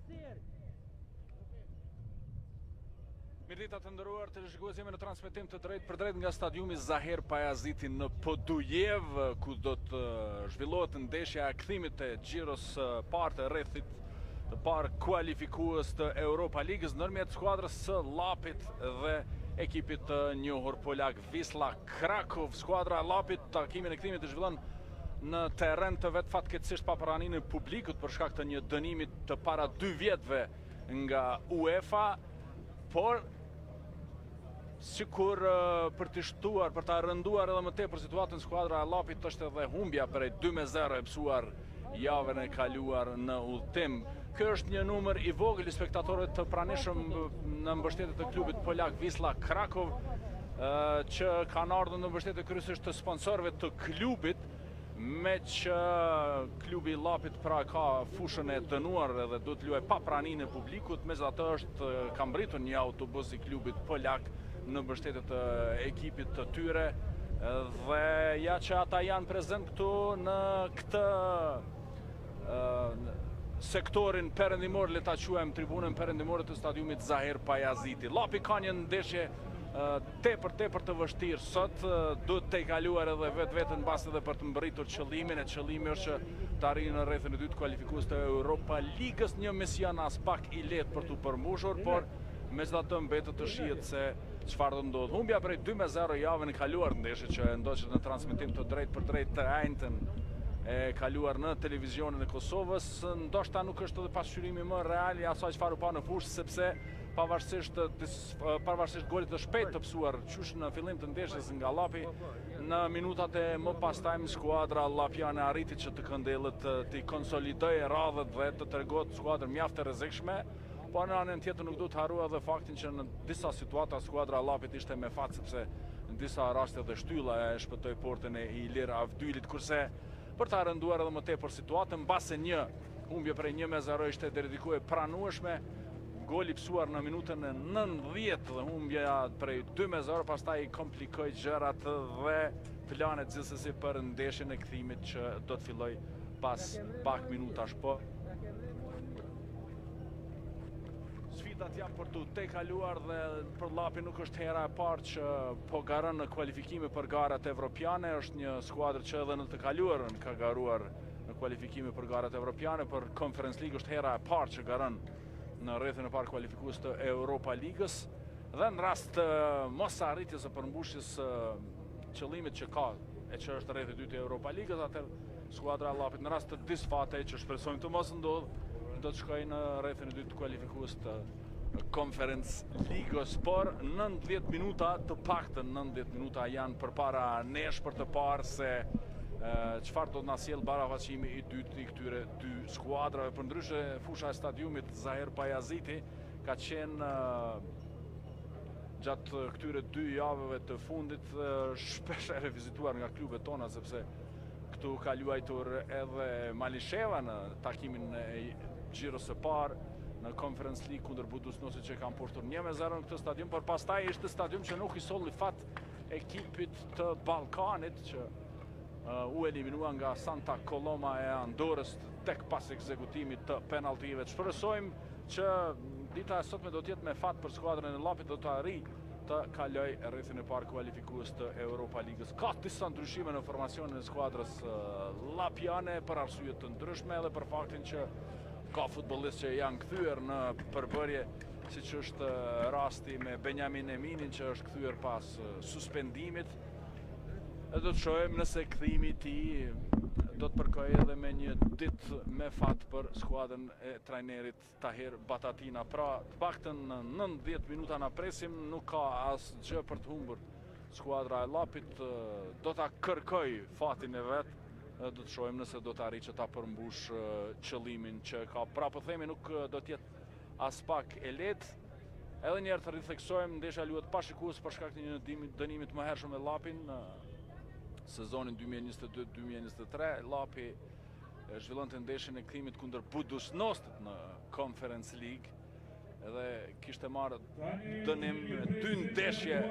Mirëdita të nderuar të shikues, jemi në transmetim të drejtë për drejtë nga stadiumi Zahir Pajaziti në Podujev, ku do të zhvillohet ndeshja e kthimit të xhiros parë të rrethit të parë kualifikues të Europa Ligës ndërmjet skuadrës së Llapit dhe ekipit të njohur polak Wisla Kraków. Skuadra e Llapit takimin e kthimit të zhvillon në terren të vet, fatkeqësisht pa pranimin e publikut për shkak të një dënimi të para 2 vjetëve nga UEFA, por sikur për të shtuar, për ta rënduar edhe më tepër situatën, skuadra e Llapit është edhe humbja prej 2-0 e psuar javën e kaluar në udhëtim. Ky është një numër i vogël i spektatorëve të pranishëm në mbështetje të klubit polak Wisla Kraków, që kanë ardhur në mbështetje kryesisht të sponsorëve të klubit, me që klubi i Llapit pra ka fushën e dënuar edhe do të luajë pa pranimin e publikut, megjithatë ka mbritur një autobus i klubit polak në mbështetje të ekipit të tyre, dhe ja që ata janë prezent këtu në këtë sektorin perëndimor, le ta quajmë tribunën perëndimore të stadiumit Zahir Pajaziti. Llapi ka një ndeshje tepër të vështirë sot, duhet të kaluar edhe vetveten mbas edhe për të mbërritur qëllimin, e qëllimi është që të arrijë në rrethën e dytë kualifikues të Europa Ligës, një mision as pak i lehtë për t'u përmbushur, por megjithatë mbetet të shihet se çfarë do ndodh. Humbja prej 2-0 javën e kaluar, ndeshje që ndoqet në transmetim të drejtë për drejtë të ajntën e kaluar në televizionin e Kosovës, ndoshta nuk është edhe pasqyrimi më real i asaj çfarë u pa në fushë, sepse pavarësisht golit të shpejt të psuar qysh në fillim të ndeshjes nga Llapi, në minutat e më pastajme skuadra llapiane arriti që të këndellët, të konsolidojë radhët dhe të tregohet skuadër mjaft e rrezikshme. Po në anën tjetër nuk duhet harruar edhe faktin që në disa situata skuadra e Llapit ishte me fat, sepse në disa raste dhe shtylla e shpëtoi portën e Ilir Avdylit, kurse për ta rënduar edhe më tepër situatën, mbase një humbje prej 1-0 ishte dedikuar pranueshme, goli psuar në minutën e 90 dhe humbja prej 2-0 pastaj komplikoi gjërat dhe planet gjithsesi për ndeshjen e kthimit që do të filloj pas pak minutash. Po sfidat janë për të tejkaluar dhe për Llapin nuk është hera e parë që po garon në kualifikime për garat evropiane. Është një skuadër që edhe në të kaluarën ka garuar në kualifikime për garat evropiane, për Conference League është hera e parë që garon në rrethën e parë kualifikues të Europa Ligës, dhe në rast të mos arritjes së përmbushjes qëllimit që ka, e që është rrethi i dytë e Europa Ligës, atëherë skuadra e Llapit në rast të disfate që shpresojmë të mos ndodhë, do të shkojë në rrethën e dytë kualifikues të Conference Ligës, por 90 minuta, të paktën 90 minuta janë përpara nesh për të parë se çfarë do të na sjell barafaçimi i dytë i këtyre dy skuadrave. Përndryshe fusha e stadiumit Zahir Pajaziti ka qenë gjatë këtyre 2 javëve të fundit shpesh e vizituar nga klubet tona, sepse këtu ka luajtur edhe Malisheva në takimin e xhiros së parë në Conference League kundër Budućnosit që kanë poshtur 1-0 në këtë stadium, por pastaj ishte stadium që nuk i solli fat ekipit të Ballkanit që u eliminua nga Santa Coloma e Andorës tek pas ekzekutimit të penaltive. Shpresojmë që dita e sotme do të jetë me fat për skuadrën e Llapit, do të arrijë të kaloj rrethin e parë kualifikues të Europa Ligës. Ka disa ndryshime në formacionin e skuadrës llapiane për arsye të ndryshme, edhe për faktin që ka futbollistë që janë kthyer në përbërje, siç është rasti me Benjamin Eminin që është kthyer pas suspendimit. E do të shohim nëse kthimi i tij do të përkojë edhe me një ditë me fat për skuadrën e trajnerit Tahir Batatina. Pra, të paktën në 90 minuta na presim, nuk ka asgjë për të humbur. Skuadra e Llapit do ta kërkoj fatin e vet, do të shohim nëse do të arrijë që ta përmbush qëllimin që ka. Pra po themi, nuk do të jetë as pak e lehtë. Edhe një herë të ritheksojmë, ndeshja luhet pa shikues për shkak të një dënimi të mëhershëm me Llapin në sezonin 2022-2023. Llapi zhvillonte ndeshjen e kthimit kundër Budućnosit në Conference League, edhe kishte marrë dënim 2 ndeshje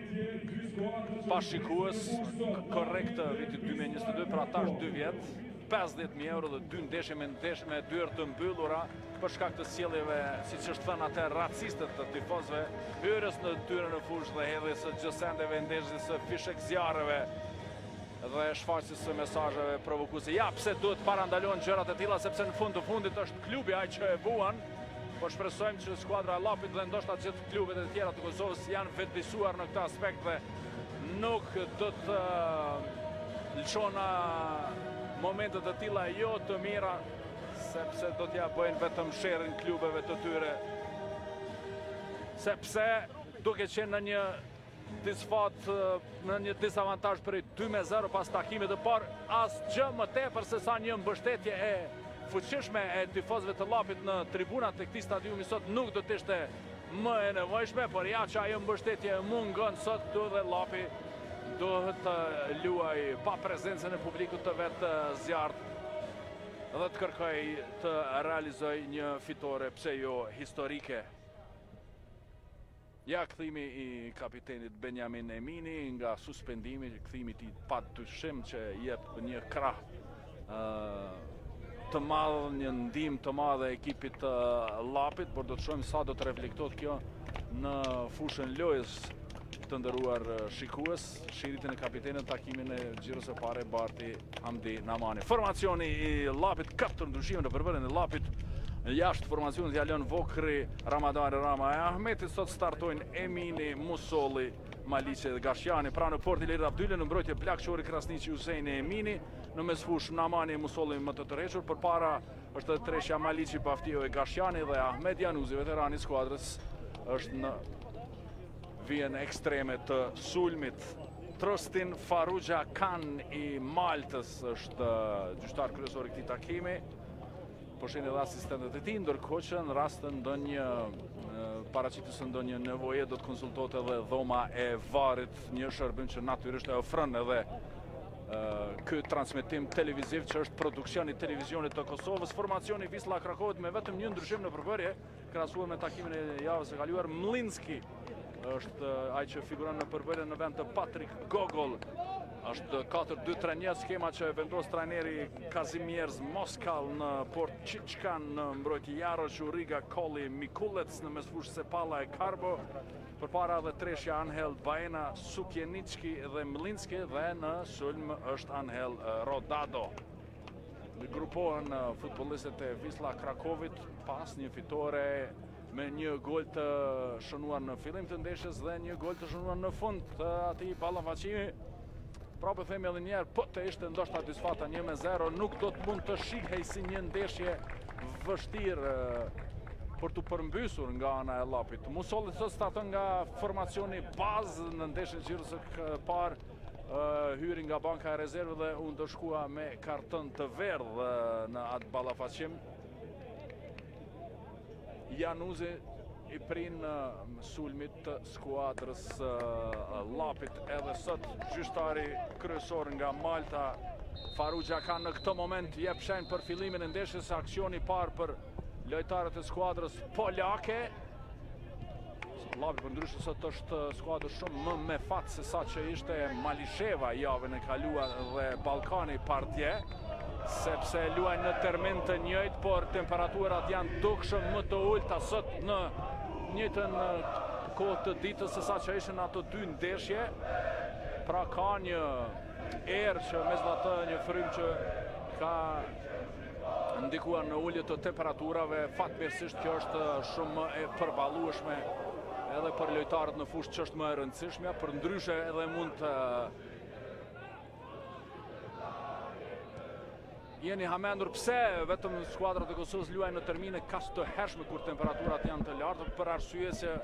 pa shikues korrekt vitit 2022, pra tash 2 vjet. 50.000 euro dhe 2 ndeshje me dyrë të mbyllura për shkak të sjelljeve, siç është thënë atë, raciste të tifozëve, hyrjes në dyrën e fushë dhe hedhjes së gjësendeve, ndeshjes së fishek zjarreve dhe shfaqjes së mesazheve provokuese. Ja, pse duhet parandalohen gjërat e tilla, sepse në fund të fundit është klubi ai që e vuan. Po shpresojmë që skuadra e Llapit dhe ndoshta gjithë klubet e tjera të Kosovës janë vetëdijsuar në këtë aspekt dhe nuk do të lëshon momentet e tilla jo të mira, sepse do t'ja bëjnë vetëm sherrin klubeve të tyre. Sepse duke qenë në një disfat, në një disavantazh për 2-0 pas takimit të parë, asgjë më tepër se sa një mbështetje e fuqishme e tifozëve të Llapit në tribunat e këtij stadiumi sot nuk do të ishte më e nevojshme, por ja që ajo mbështetje mungon sot këtu dhe Llapi duhet të luaj pa prezencën e publikut të vet të zjarrt dhe të kërkoj të realizoj një fitore, pse jo historike. Ja, kthimi i kapitenit Benjamin Emini nga suspendimi, kthimi i padyshim që jep një krah të madh, një ndihmë të madhe ekipit të Llapit, por do të shohim sa do të reflektohet kjo në fushën lojës, të nderuar shikues. Shiritën e kapitenit, takimin e xhiros së parë Barti Hamdi Namani. Formacioni i Llapit, 4 ndryshime në përbërjen e Llapit. Jashtë formacionit ja lën Vokri, Ramadani Rama e Ahmeti, sot startojnë Emini, Musolli, Maliqe dhe Gashjani. Pra në port Ilir Abdylle, në mbrojtje Blak Qori, Krasniqi, Husejni, Emini. Në mesfush Namani, Musolli më të tërhequr. Përpara është treshja Maliqi, Baftio e Gashjani dhe Ahmed Januzi, veterani i skuadrës, është në vijën ekstreme të sulmit. Trostin Farrugia Kan i Maltës është gjyqtar kryesor i këtij takimi. Po shenë edhe asistentët e tij, ndërkohë që në rast të ndonjë paraqitjes së ndonjë nevoje do të konsultohet edhe dhoma e varit, një shërbim që natyrisht e ofron edhe ky transmetim televiziv që është produksion i televizionit të Kosovës. Formacioni Wisla Krakowi me vetëm një ndryshim në përbërje, krahasuar me takimin e javës së kaluar. Mlinski është ai që figuron në përbërje në vend të Patrik Gogol. Është 4-2-3-1, skema që vendos trajneri Kazimierz Moskal, në port Qiçkan, në mbrojtje Jarosh, Uriga, Kolli, Mikulec, në mesfush Sepala e Karbo. Përpara dhe treshja Anhel Baena, Sukjenicki dhe Mlinski, dhe në sulm është Anhel Rodado. Grupohen futbollistët e Wisla Krakowit pas një fitore me një gol të shënuar në fillim të ndeshjes dhe një gol të shënuar në fund të atij ballafaqimi. Pra po themi edhe njerë, po të ishte ndoshta disfata 1-0, nuk do të mund të shihej si një ndeshje vështirë për të përmbysur nga ana e Llapit. Musolli sot starton nga formacioni bazë në ndeshjen e xhirës së parë, hyri nga banka e rezervë dhe u ndëshkua me karton të verdhë në atë ballafaqim. Januzi i prin sulmit të skuadrës Llapit, edhe sot gjyqtari kryesor nga Malta, Farrugia Kan, në këtë moment jep shenjë për fillimin e ndeshjes, aksioni i parë për lojtarët e skuadrës polake. Llapi përndryshe sot është skuadër shumë më me fat se sa që ishte Malisheva javën e kaluar dhe Ballkani partje, sepse luajnë në termin të njëjtë, por temperaturat janë dukshëm më të ulta sot në njëjtën kohë të ditës se sa që ishin ato dy ndeshje. Pra ka një erë që megjithatë një frym që ka ndikuar në ulje të temperaturave. Fatmirësisht kjo është shumë më e përballueshme edhe për lojtarët në fushë, që është më e rëndësishme, për ndryshe edhe mund të jeni hamendur pse vetëm skuadrat e Kosovës luajnë në termine kaq të hershme kur temperaturat janë të larta, për arsye se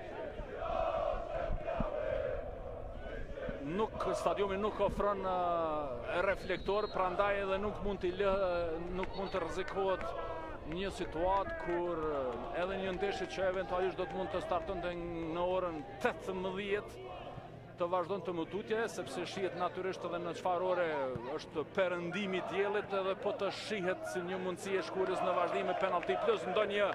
stadiumi nuk ofron reflektor, prandaj edhe nuk mund të rrezikohet një situatë kur edhe një ndeshje që eventualisht do të mund të startonte në orën 18 të vazhdon të mëtutje, sepse shihet natyrisht edhe në çfarë ore është perëndimi i diellit, edhe po të shihet si një mundësi e shkurës në vazhdim me penalti plus ndonjë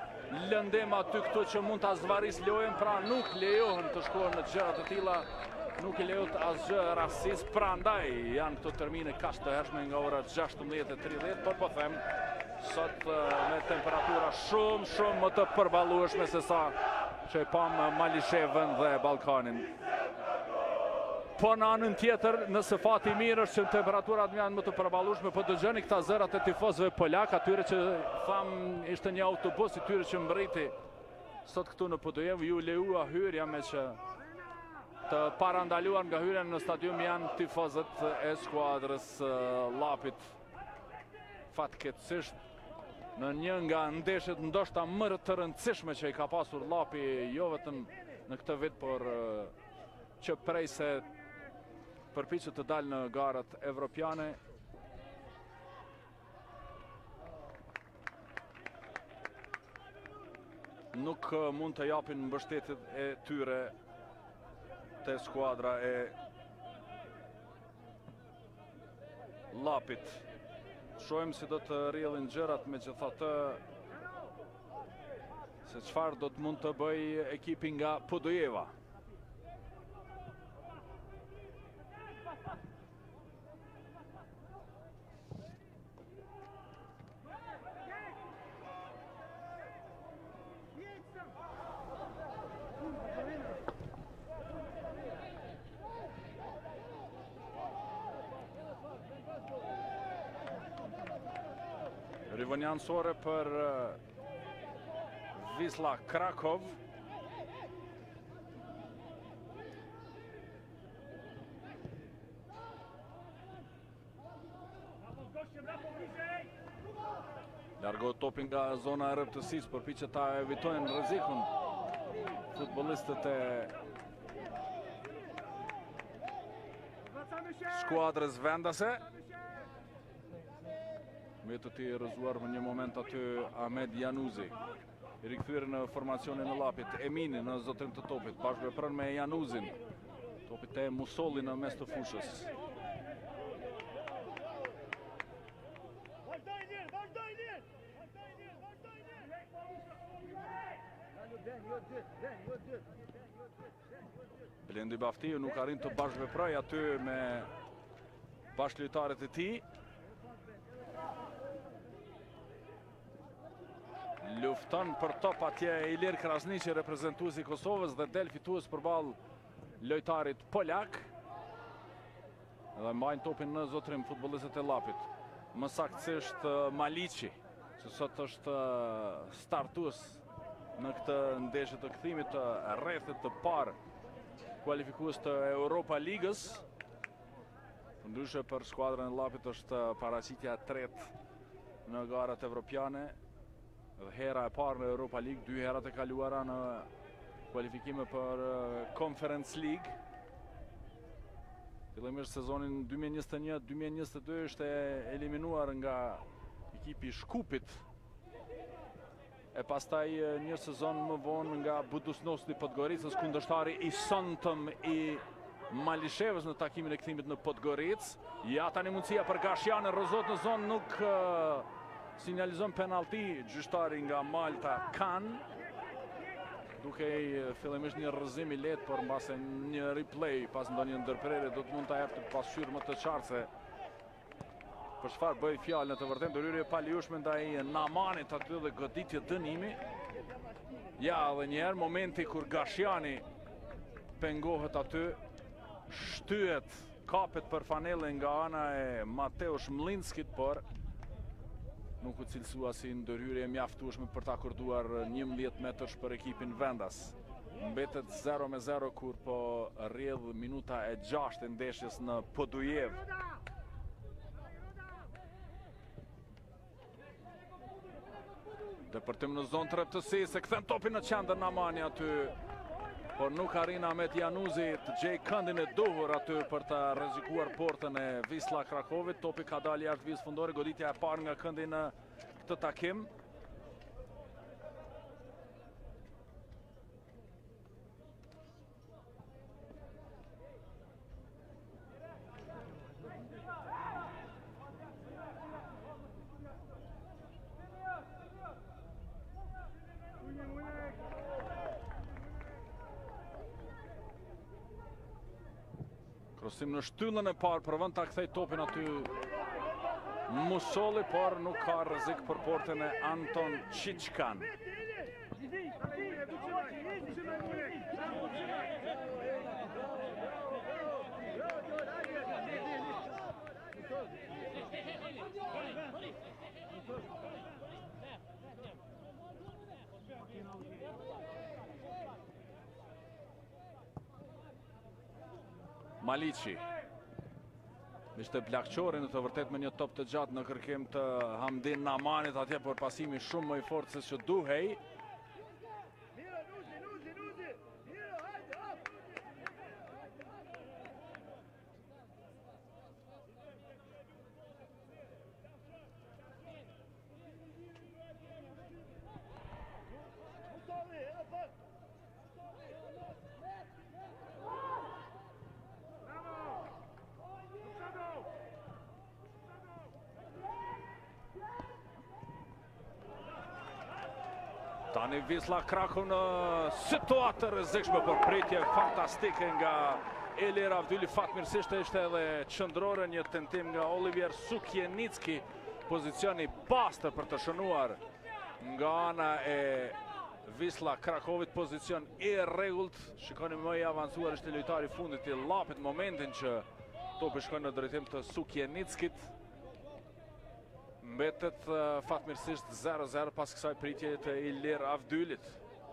lëndem aty këtu që mund ta zvarris lojën, pra nuk lejohen të shkohen në gjëra të tilla nuk I leut asgjë rastis, prandaj janë këto termine kaq të hershme nga ora 16:30, por po them sot me temperatura shumë më të përballueshme se sa që e pam Malishevën dhe Ballkanin. Po në anën tjetër, nëse fati mirë është që temperaturat janë më të përballueshme, po dëgjoni këta zërat e tifozëve polak, atyre që tham ishte një autobus I tyre që mbriti sot këtu në Podujev, ju leua hyrja me që të parandaluar nga hyrja në stadium janë tifozët e skuadrës Llapit. Fatkeqësisht në një nga ndeshjet ndoshta më të rëndësishme që I ka pasur Llapi jo vetëm në këtë vit, por që prej se përpiqet të dalë në garat evropiane. Nuk mund të japin mbështetjet e tyre te skuadra e Llapit. Shohim si do të rrjedhin gjërat, megjithatë se çfarë do të mund të bëj ekipi nga Podujeva. Rivonjansore për Wisla Krakow. Largohet topi nga zona e rreptësisë, përpiqet ta evitojnë rrezikun futbollistët e skuadrës vendase. Me të ti rëzuar në një moment aty Ahmed Januzi. I rikthyer në formacionin e Llapit. Emini në zotrim të topit. Bashkë vepron me Januzin. Topit e Musolli në mes të fushës. Blendi Baftiu nuk arrin të bashkëveproj aty me bashkëlojtarët e tij. Lufton për top atje Ilir Krasniqi, reprezentuesi I Kosovës, dhe del fitues përballë lojtarit polak. Dhe mbajnë topin në zotrim futbollistët e Llapit. Më saktësisht Maliqi, që sot është startues në këtë ndeshje të kthimit të rrethit të parë kualifikues të Europa Ligës. Ndryshe për skuadrën e Llapit është paraqitja e tretë në garat evropiane. Dhe hera e parë në Europa League, 2 herat e kaluara në kualifikime për Conference League. Fillimisht sezonin 2021-2022 ishte eliminuar nga ekipi I Shkupit. E pastaj një sezon më vonë nga Budućnosti Podgoricës, kundërshtari I sonshëm I Malishevës në takimin e kthimit në Podgoricë. Ja tani mundësia për Gashiane, rrëzohet në zonë, nuk sinjalizon penalti gjyqtari nga Malta Kan. Duke I fillimisht një rrëzim I lehtë, por mbase një replay pas ndonjë ndërprerje do të mund ta jap të pasqyrë më të qartë se për çfarë bëi fjalë. Në të vërtetë ndërhyrje pa lijueshme ndaj Namanit aty dhe goditje dënimi. Ja, edhe një herë momenti kur Gashiani pengohet aty, shtyhet, kapet për fanellën nga ana e Mateusz Mlinskit, por nuk u cilësua si ndërhyrje mjaftueshme për ta akorduar 11 metrash për ekipin vendas. Mbetet 0-0 kur po rrjedh minuta e 6 e ndeshjes në Podujev. Depërtim në zonë të rreptësisë, se kthen topin në qendër Namani aty, por nuk arrin Ahmet Januzi të gjej këndin e duhur aty për të rrezikuar portën e Wisla Krakowit. Topi ka dalë jashtë vizë fundore, goditja e parë nga këndi në këtë takim. Krasim në shtyllën e parë, provon ta kthej topin aty Musolli, por nuk ka rrezik për portën e Anton Qiçkan. Maliqi. Ishte Blakqori në të vërtet me një top të gjatë në kërkim të Hamdin Namanit atje, por pasimi shumë më i fortë se që duhej. Tani Wisla Krakow në situatë të rrezikshme, por pritje fantastike nga Ilir Avdyli. Fatmirësisht ishte edhe qendrore një tentim nga Olivier Sukjenicki, pozicioni pastër për të shënuar nga ana e Wisla Krakowit, pozicion i rregullt. Shikoni më i avancuar është lojtari i fundit i Llapit momentin që topi shkon në drejtim të Sukjenickit. Mbetet fatmirësisht 0-0 pas kësaj pritje të Ilir Avdylit.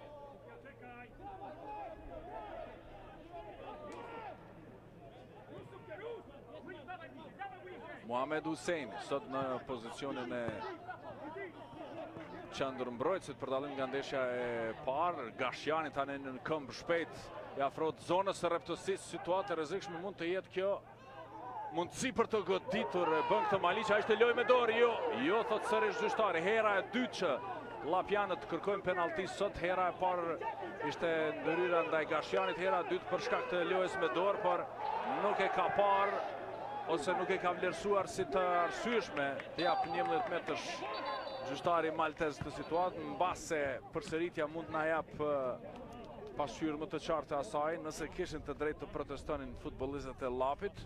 Muhamed Hussein sot në pozicionin e qendërmbrojtësit për dallim nga ndeshja e parë. Gashjani tani në këmbë shpejt i afrohet zonës së rreptësisë. Situatë e rrezikshme mund të jetë kjo. Mundësi për të goditur bën këtë Maliqi, a ishte lojë me dorë? Jo, thot sërish gjyqtari. Hera e dytë që llapjanët kërkojnë penalti sot. Hera e parë ishte ndërhyra ndaj Gashjanit, hera e dytë për shkak të lojës me dorë, por nuk e ka parë ose nuk e ka vlerësuar si të arsyeshme të jap 11 metrash gjyqtari maltez të situatën, mbase përsëritja mund na jap pasqyrë më të qartë asaj, nëse kishin të drejtë të protestonin futbollistët e Llapit.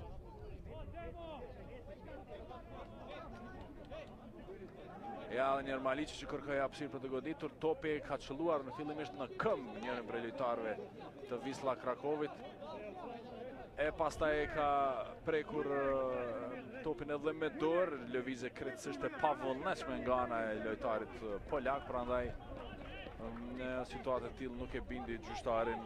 Ja, dhe njerë Maliqi që kërkoj hapësirë për të goditur. Topi ka qëlluar në fillimisht në këmbë njërën prej lojtarëve të Wisla Krakowit. E pastaj ka prekur topin edhe me dorë, lëvizje krejtësisht e pavullnetshme nga ana e lojtarit polak, prandaj në situatë të tillë nuk e bindi gjyqtarin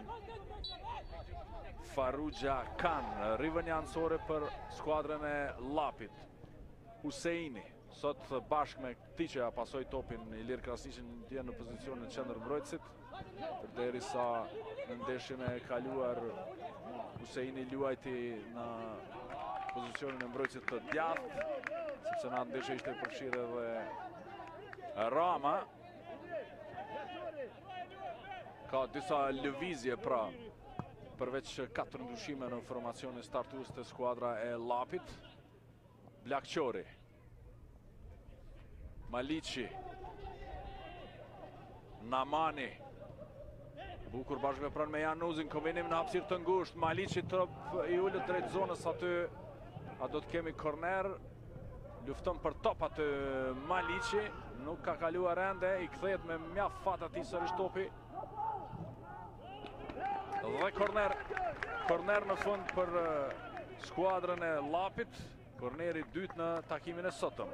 Farrugia Khan. Rivënia anësore për skuadrën e Llapit. Huseini sot bashkë me këtij që pasoi topin Ilir Krasniqin në pozicionin qendërmbrojtësit, përderisa në ndeshjen e kaluar Huseini luajti në pozicionin e mbrojtësit të djathtë, sepse në ndeshje ishte përfshirë edhe Rama. Ka disa lëvizje pra, përveç 4 ndryshime në formacionin startues të skuadra e Llapit. Blakqori, Maliqi, Namani, bukur bashkë vepron me Januzin, kombinim në hapësirë të ngushtë. Maliqi trop i ulët drejt zonës aty, a do të kemi korner, lufton për top aty Maliqi, nuk ka kaluar ende, i kthehet me mjaft fat atij sërish topi. Dhe korner në fund për skuadrën e Llapit, korneri dytë në takimin e sotëm.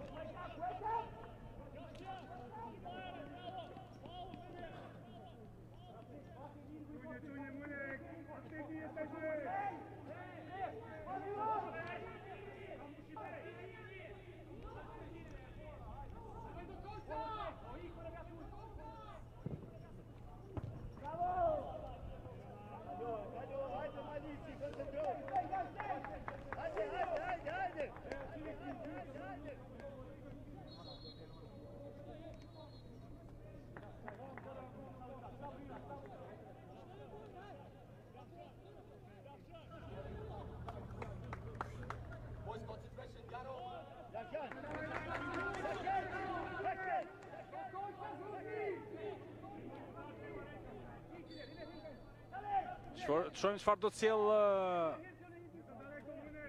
Shohim çfarë do të sjell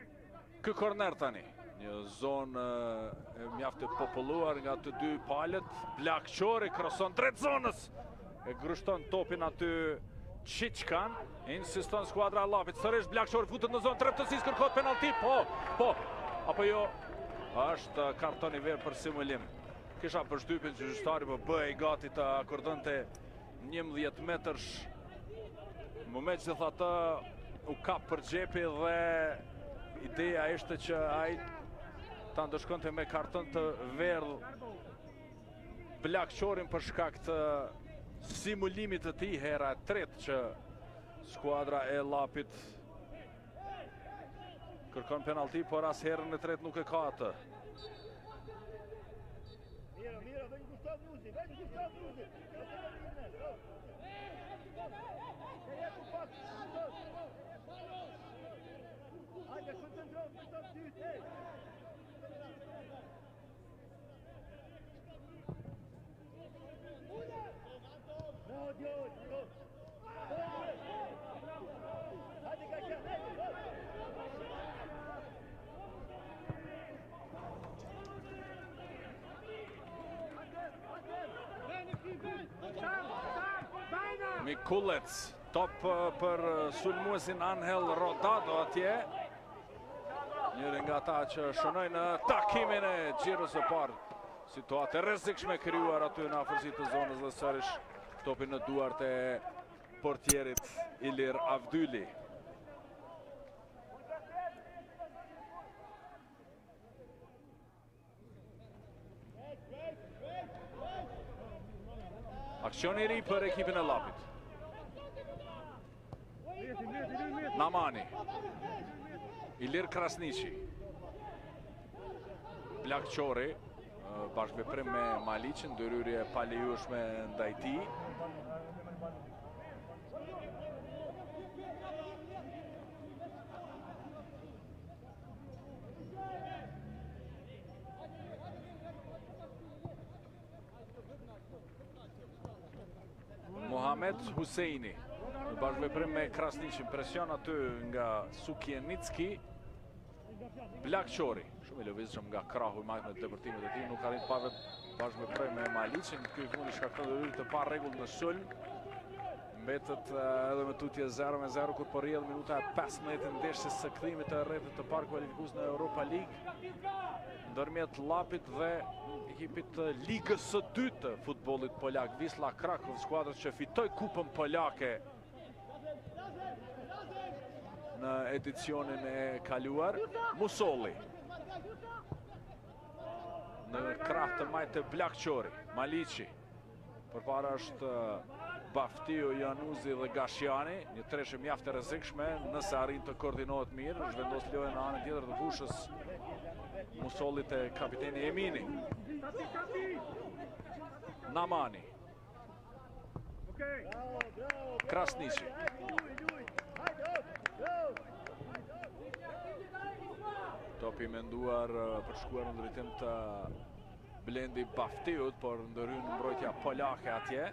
Ky korner tani. Një zonë mjaft e populluar nga të dy palët. Blakqori kroson drejt zonës. E grushton topin aty Qiçkan. Insiston skuadra e Llapit. Sërish Blakqori futet në zonë drejtësisë, kërkohet penalti. Po. Apo jo. Është karton i verë për simulim. Kisha përshtypjen që gjyqtari po bëhej gati të akordonte 11 metërsh. Moment që tha të u kap për xhepi dhe ideja ishte që ai ta ndëshkonte me karton të verdh Blakqorin për shkak të simulimit të tij, hera e tretë që skuadra e Llapit kërkon penalti, por as herën e tretë nuk e ka atë. Mira, vem Gustavo Nuzi. Hajde, koncentrou, Gustavo, dyrt, hej! Bravo, Diogo! Hajde, Gajan, hajde! Mikulec, top për sulmuesin Angel Rodado atje. Njëri nga ta që shënojnë në takimin e xhirës së parë. Situatë e rrezikshme krijuar aty në afërsitë të zonës dhe sërish topin në duart e portierit Ilir Avdyli. Aksion i ri për ekipin e Llapit. Namani. Ilir Krasniqi. Blakqori. Bashkëveprim me Maliqin, ndërhyrje pa lejueshme ndaj tij. Mohamed Huseini. Në bashkëveprim me Krasniqin, presion aty nga Sukjenicki. Blakqori, shumë i lëvizshëm nga krahu i majtë në depërtimet e tij, nuk arrit bashkëveprim me Maliqin. Ky fundi shkakton ndërhyrje të pa rregull në sulm. Mbetet edhe me tutje 0-0 kur po rrjedh minuta e 15 e ndeshjes së kthimit të rrethit të parë kualifikues në Europa League ndërmjet Llapit dhe ekipit të ligës së dytë të futbollit polak, Wisla Krakow, skuadrës që fitoi kupën polake në edicionin e kaluar. Musolli në krah të majtë të Blakqori. Maliqi, përpara është Baftiu, Januzi dhe Gashiani, një treshë mjaft e rrezikshme, nëse arrin të koordinohet mirë, zhvendos lojën në anën tjetër të fushës Musollit e kapiteni Emini. Namani. Krasniqi. Topi menduar për shkuar në drejtim të Blendi Baftiut, por ndërhyn mbrojtja polake atje.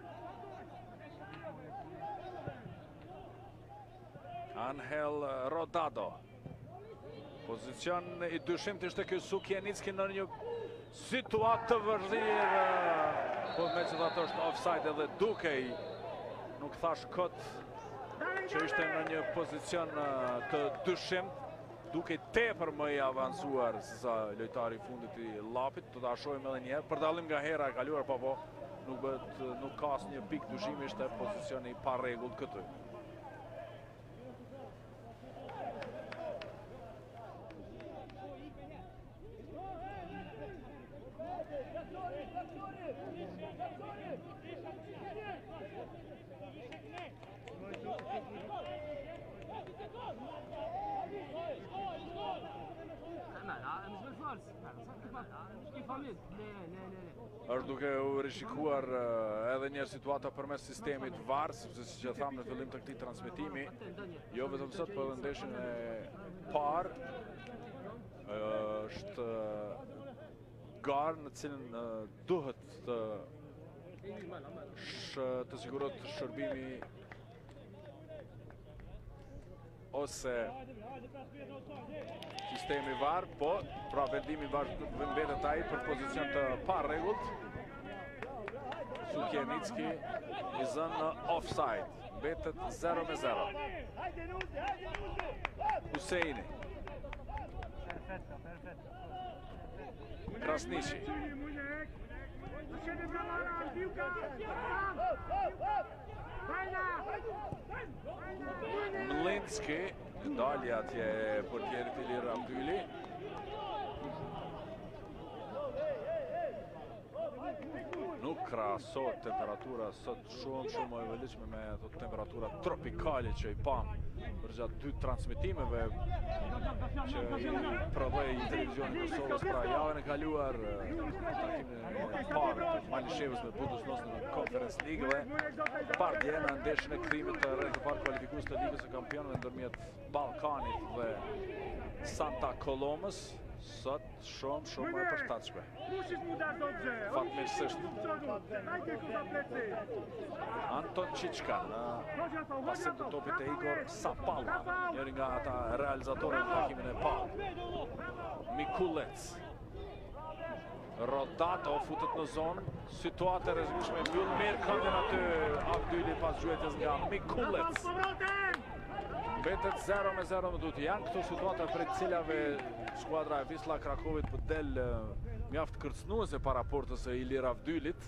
Angel Rodado. Pozicion i dyshim të ishte ky Sukjenicki në një situatë të vërtetë, po me që ato është offside edhe dukej, nuk thash kot që ishte në një pozicion të dyshim, duke tepër më i avancuar se sa lojtari i fundit i Llapit. Do ta shohim edhe një herë, për dallim nga hera e kaluar, po nuk ka asnjë pikë dyshimi, ishte pozicioni pa rregullt këtu. Është duke u rishikuar edhe një situata përmes sistemit VAR, sepse siç e tham në fillim të këtij transmetimi, jo vetëm sot, por edhe ndeshjen e parë është garë në cilën duhet të sigurohet shërbimi ose sistemi VAR, po, pra vendimi mbetet ai për pozicion të pa rregullt. Sukjenicki i zënë në offside. Mbetet 0-0. Huseini. Krasniqi. Mlinski, dalje atje portierit Ilir Abdyli. Nuk krahasohet temperatura sot shumë e vëllëçme me ato temperatura tropikale që i pam përgjatë 2 transmetimeve që prodhoi televizioni Kosovës pra javën e kaluar takimin e parë të Malishevës me Budućnost në Conference League dhe partje në ndeshjen e kthimit të rreth të parë kualifikues të Ligës së Kampionëve ndërmjet Ballkanit dhe Santa Colomës. Sot shumë e përshtatshme. Fatmirësisht. Anton Qiçkan në pasim të topit e Igor Sapalla, njëri nga ata realizatorët në takimin e parë. Mikulec. Rodato futet në zonë, situatë e rrezikshme, mbyll mirë këndin aty Abdyli pas gjuetjes nga Mikulec. Mbetet 0-0 më duhet. Janë këto situata për cilave skuadra e Wisla Krakovit për del mjaft kërcënuese para portës e Ilir Abdylit.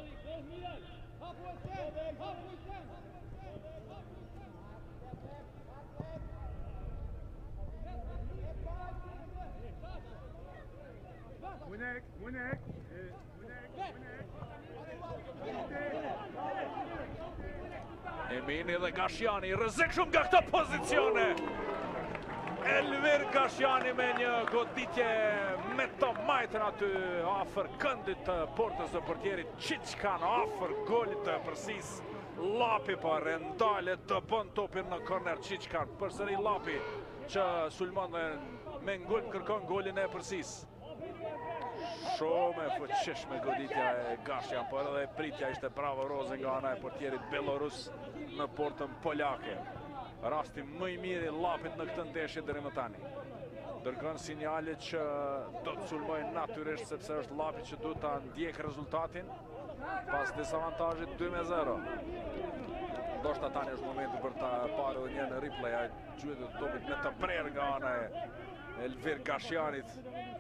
Emini dhe Gashjani, rrezikshëm nga këto pozicione. Elvir Gashjani me një goditje me të majtën aty afër këndit të portës të portierit Qiçkan, afër golit të përsis. Lapi po rendale të bën topin në korner Qiçkan. Përsëri Lapi që sulmon dhe me ngul kërkon golin e përsis. Shumë e fuqishme goditja e Gashjan, por edhe pritja ishte bravo roze nga ana e portierit Belorus në portën polake. Rasti më i mirë i Lapit në këtë ndeshje deri më tani. Dërgon sinjale që do të sulmojnë natyrisht sepse është Lapi që duhet ta ndjek rezultatin pas disavantazhit 2-0. Ndoshta tani është momenti për ta parë edhe një në replay a gjuetja të topit me të prerë nga ana e Elvir Gashjanit.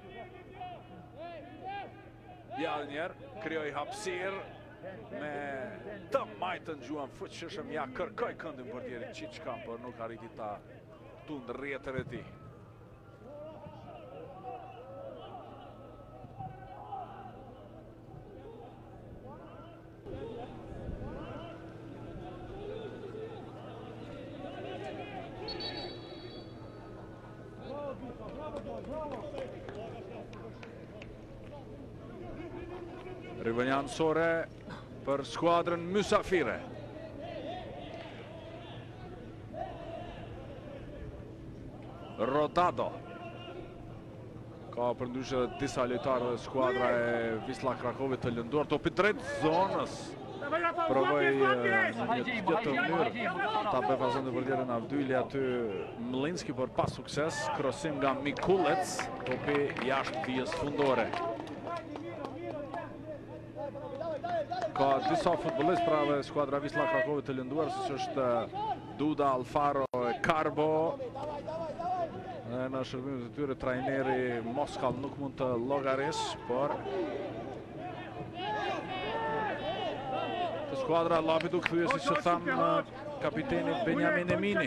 Ja dhe njerë, kryoj hapësirë me të majtën gjuan fuqishëm, ja kërkoj këndin portierit Qiçkan, por nuk arriti ta tundë rjetër e tij. Rivënjansore për skuadrën mysafire. Rodado. Ka përndryshe disa lojtarë dhe skuadra e Wisla Krakovit të lënduar topi drejt zonës. Provoj një tjetër mënyrë ta befazon të portierin Abdyli aty Mlinski, por pa sukses. Krosim nga Mikulec, topi jashtë vijës fundore. Ka disa futbollist pra dhe skuadra Wisla Krakovit të lënduar, siç është Duda, Alfaro e Karbo. Dhe në shërbimet e tyre trajneri Moskal nuk mund të llogarisë, por të skuadra Lapit u kthye, siç e tham, kapiteni Benjamin Emini.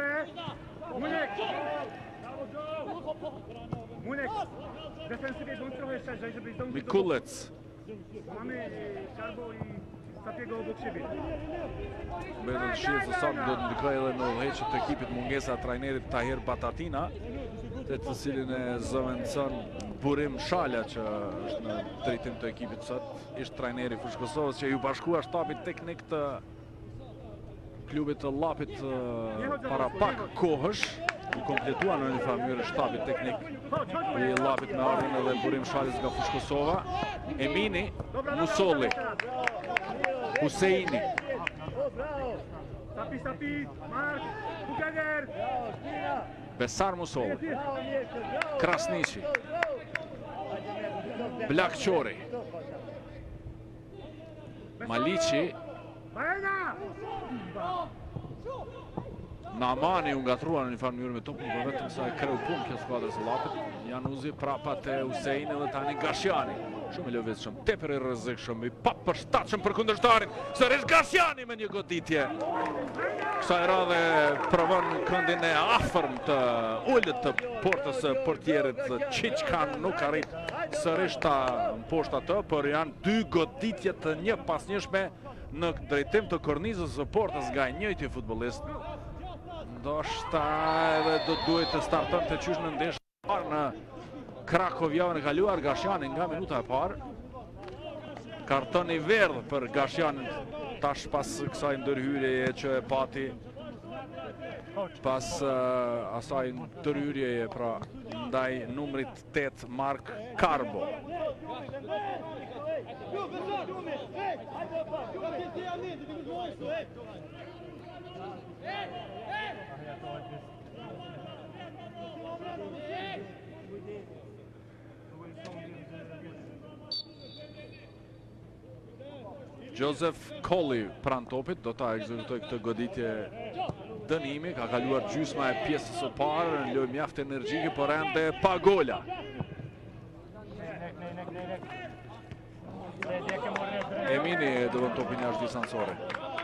Mikulec. Mamy Karbo i Sapiego obok siebie. Mbetën shihet se sa do të ndikojë edhe në udhëheqjet të ekipit mungesa e trajnerit Tahir Batatina, të cilin e zëvendëson Burim Shala, që është në drejtim të ekipit sot. Ishte trajneri Fushë Kosovës që ju bashkua shtabit teknik të klubit të Lapit para pak kohësh. U kompletua në një mënyrë shtabit teknik i Lapit me ardhin edhe Burim Shalis nga Fushë Kosova. Emini, Musolli, Huseini. Stapi, Mark, together. Bravo, Spina. Besar Musol, Bravo, Mirko, bravo. Krasniqi, Bravo, bravo. Hajde, Mirko, stop, Blakqori, stop, stop. Maliqi, Baena! Namani u ngatruar në një farë mënyrë me topin, por vetëm sa e kreu punë kjo skuadrës së Llapit. Januzi prapa te Huseini dhe tani Gashiani. Shumë i lëvizshëm, tepër i rrezikshëm, i papërshtatshëm për kundërshtarin. Sërish Gashiani me një goditje. Kësaj radhe provon këndin e afërm të ulët të portës së portierit Qiçkan, nuk arrit sërish ta mposhtë atë, por janë dy goditje të njëpasnjëshme në drejtim të kornizës së portës nga njëjti futbollist. Ndoshta edhe do duhet të starton të qysh në ndeshje parë në Krakov javën e kaluar. Gashiani nga minuta e parë. Karton i verdh për Gashianin tash pas kësaj ndërhyrjeje që e pati pas asaj ndërhyrjeje pra ndaj numrit 8 Mark Karbo. Joseph Colli pran topit, do ta ekzekutoj këtë goditje dënimi, ka kaluar gjysma e pjesës së parë, në lojë mjaft energjike, por ende pa gola. Emini do vën topin jashtë distancore.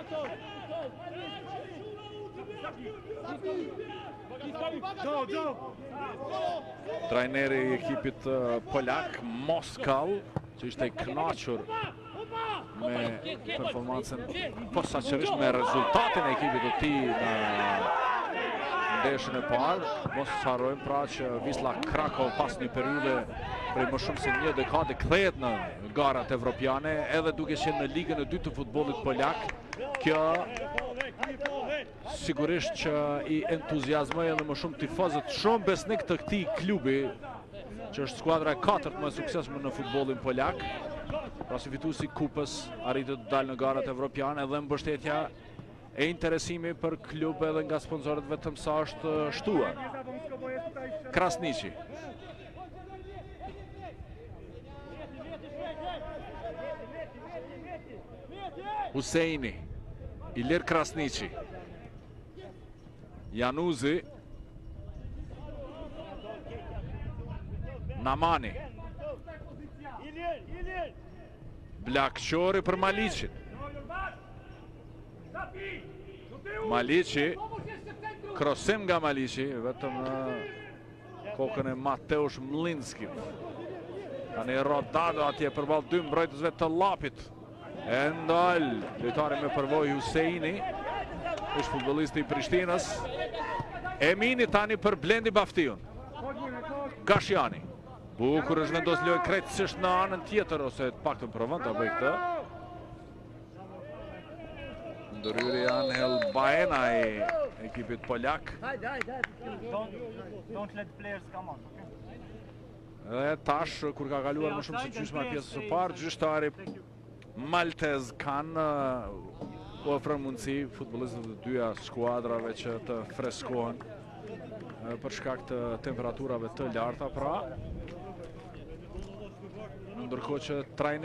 Trajneri i ekipit polak, Moskal, që ishte i kënaqur me performancën posaçërisht me rezultatin e ekipit të tij në ndeshjen e parë. Mos harrojmë pra që Wisla Krakow pas një periudhe prej më shumë se një dekade kthehet në garat evropiane, edhe duke qenë në ligën e dytë të futbollit polak. Kjo sigurisht që i entuziazmoi edhe më shumë tifozët, shumë besnik të këtij klubi, që është skuadra e katërt më e suksesshme në futbollin polak. Pra si fituesi kupës arritë të dalë në garat evropiane dhe mbështetja e interesimi për klub edhe nga sponsorët vetëm sa është shtuar. Krasniqi. Huseini. Ilir Krasniqi. Januzi. Namani. Blakqori për Maliqin. Maliqi, krosim nga Maliqi, vetëm në kokën e Mateusz Mlinskit. Tani Rodado atje përballë dy mbrojtësve të Llapit. Endal, lojtari me përvojë Huseini, është futbollisti i Prishtinës. Emini tani për Blendi Baftion. Gashiani. Bukur është vendos lojë krejtësisht në anën tjetër, ose të paktën provon ta bëjë këtë. Ndërhyrje Angel Baena i ekipit polak. Don't let players come on, okay? Dhe tash, kur ka kaluar më shumë se gjysma e pjesës së parë, gjyqtari maltez kanë ofron mundësi futbollistëve të dyja skuadrave që të freskohen për shkak të temperaturave të larta, pra. Ndërkohë që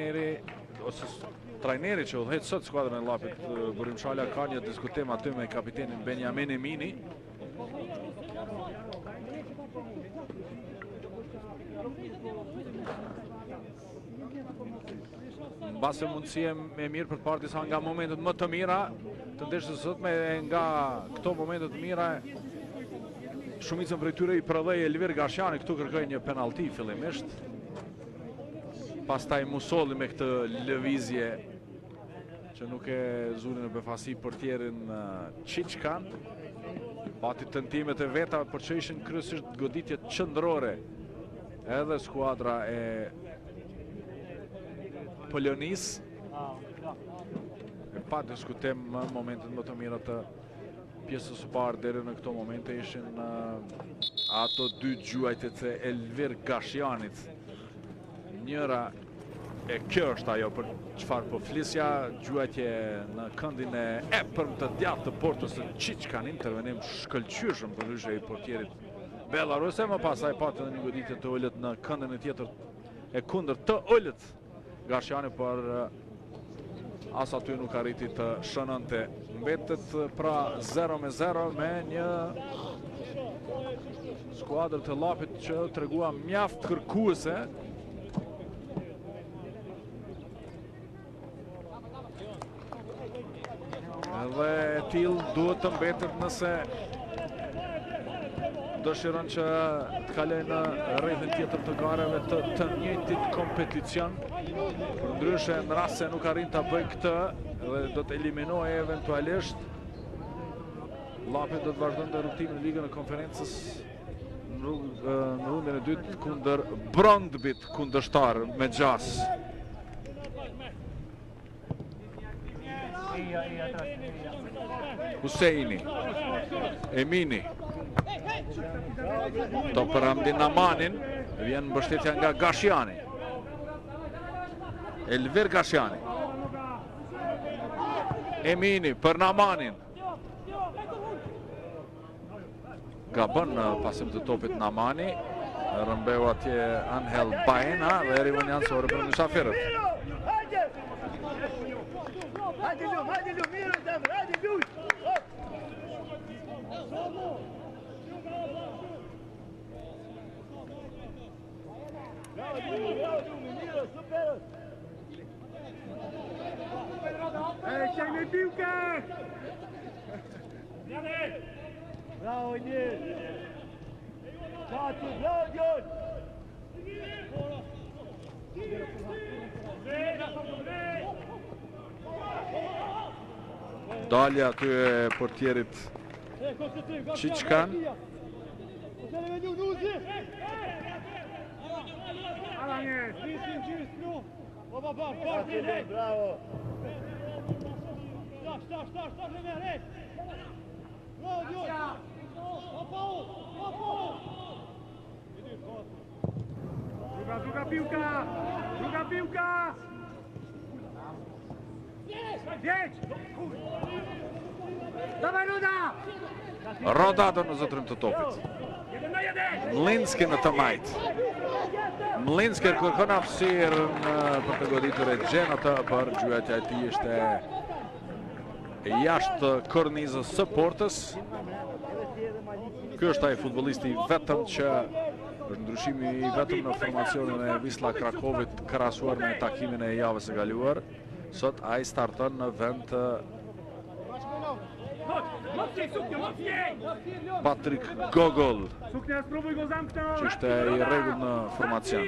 trajneri që udhëhet sot skuadrën e Llapit, Burim Shala, ka një diskutim aty me kapitenin Benjamin Emini. Mbase mundësie e mirë për Partizan nga momentet më të mira të ndeshjes së sotme, nga këto momentet të mira shumicën prej tyre i prodhoi Elvir Gashiani, këtu kërkoi një penallti fillimisht. Pastaj Musolli me këtë lëvizje që nuk e zuri në befasi portierin Qiçkan. Pati tentimet e veta, por që ishin kryesisht goditjet qendrore. Edhe skuadra e Polonis pa diskutim në momentet më të mira të pjesës së parë deri në këto momente ishin ato dy gjuajtjet e Elvir Gashianit. Njëra E kjo është ajo për çfarë po flisja, gjuajtje në këndin e epërm të djathtë të portës të Qiçkan, intervenim shkëlqyeshëm përndryshe i portierit belaruse, më pasaj patë edhe një goditje të ullët në këndin e tjetër e kundër të ullët Garshiani, por as aty nuk arriti të shënonte. Mbetet pra 0-0 me një skuadër të Llapit që tregua mjaft kërkuese. Edhe tillë duhet të mbetet nëse dëshiron që të kaloj në rrethin tjetër të gareve të njëjtit kompeticion. Përndryshe në rast se nuk arrin ta bëj këtë dhe do të eliminohej eventualisht, Llapi do të vazhdonte rrugtimin në Ligën e Konferencës në rundën e dytë kundër Brondbit, kundërshtar me Gjas. Huseini, Emini, top për Hamdin Namanin, vjen mbështetja nga Garshiani. Elvir Garshiani. Emini për Namanin. Gabon në pasim të topit Namani, rëmbeu atje Angel Baena dhe rivën jansore për mysafirët. Hajde Lu, mirë Zemër, hajde Lu! Mirë, super! Ej, me piłkę! Bravo, nie! Čaču, bravo, Djon! Dalja aty e portierit Qiçkan. Alan jest! Bravo! Druga piłka! Druga piłka! Jedź! Dawaj Ruda! Rodado në zotrim të topit. Mlinski në të majtë. Mlinski kërkon aftësirë për të goditur e gjenët për gjuajtja e tij ishte jashtë kornizës së portës. Ky është ai futbollisti vetëm që është ndryshimi i vetëm në formacionin e Wisla Krakovit krahasuar me takimin e javës së kaluar. Sot ai starton në vend të Patrik Gogol, Suknia, spróbuj go zamknąć! që ishte i rregull në formacion.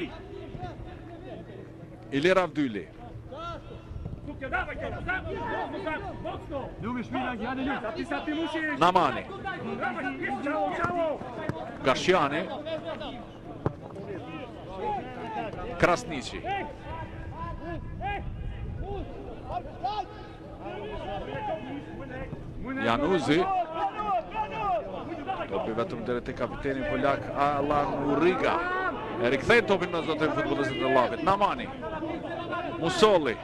Ilir Avdyli. Suknia, dawaj teraz! Zamknij! Mocno! Lubisz Milan, Jany Luz! Zapisać ty musisz! Namani. Dawaj, jest ciało, ciało! Garshiani. Krasniqi. Januzi. Topi vetëm deri te kapiteni polak Alan Uriga. E rikthej topin në zotën futbollistët e Llapit. Namani. Musolli.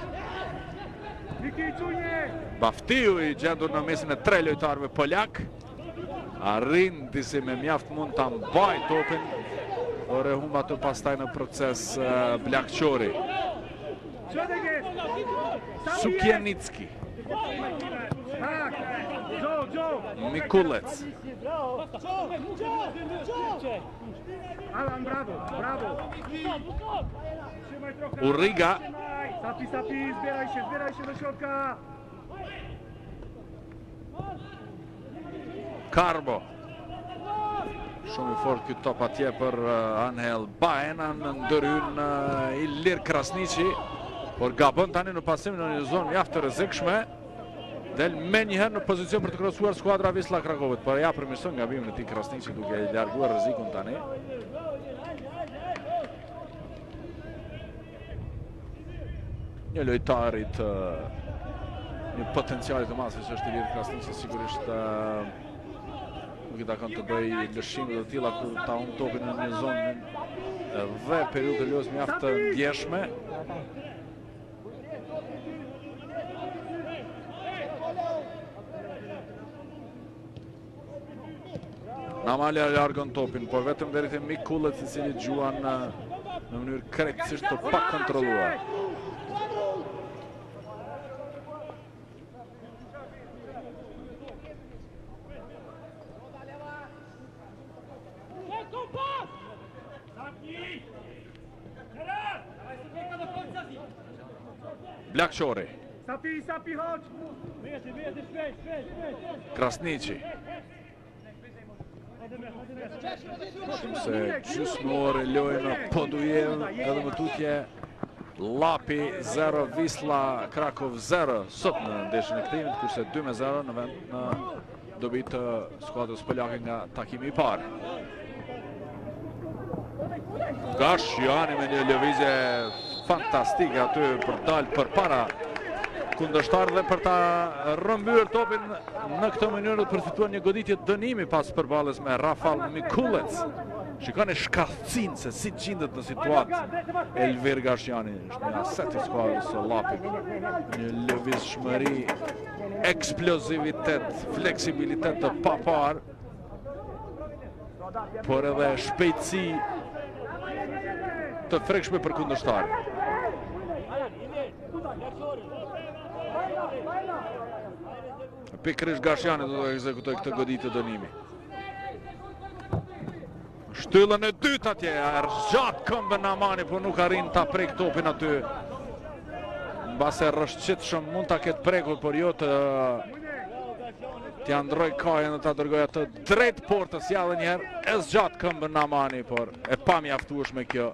Baftiu i gjendur në mesin e tre lojtarëve polak. Arrin disi me mjaft mund ta mbaj topin, por e humba të pastaj në proces Blakqori. Sukjenicki. Mikulec. Alan, brawo, brawo! Uriga. Zapis, zbieraj się do środka! Karbo. Shumë i fort ky top atje për Angel Baena në ndërhyn Ilir Krasniqi, por gabon tani në pasimin në një zonë mjaft të rrezikshme. Del me njëherë në pozicion për të krosuar skuadra Wisla Krakovit, por ja përmirëson gabimin e tij Krasniqi duke larguar rrezikun tani. Një lojtar i të një potenciali të madh që është Ilir Krasniqi, sigurisht nuk i takon të bëj lëshime të tilla kur ta humb topin në një zonë dhe periudhë të lojës mjaft të ndjeshme. Namali largon topin, por vetëm deri te Mikullec, i cili gjuan në mënyrë krejtësisht të pa kontrolluar. Blakqori. Sapi, chodź! Krasniqi. Se gjysmë orë lojnë Podujev edhe më tutje. Lapi 0, Wisla Krakow 0 sot në ndeshjen e kthimit, kurse 2-0 në vend në dobi të skuadrës polake nga takimi i parë. Gashjani me një lëvizje fantastike aty për dalë përpara kundërshtar dhe për ta rrëmbyer topin në këtë mënyrë për fituar një goditje dënimi pas përballjes me Rafal Mikullec. Shikoni shkallësinë se si gjendet në situatë Elvir Gashjani, është një aset i skuadrës së Lapit. Një lëvizshmëri, eksplozivitet, fleksibilitet të papar, por edhe shpejtësi të frekshme për kundërshtarin. Pikërisht Gashjani do të ekzekutoj këtë goditje dënimi. Shtyllën e dytë atje, zgjat këmbën Namani, por nuk arrin ta prek topin aty. Mbase rrëshqitshëm mund ta ketë prekur, por jo të t'ia ndroj kajën dhe ta dërgoj atë drejt portës ja edhe një herë. E zgjat këmbën Namani, por e pa mjaftueshme kjo.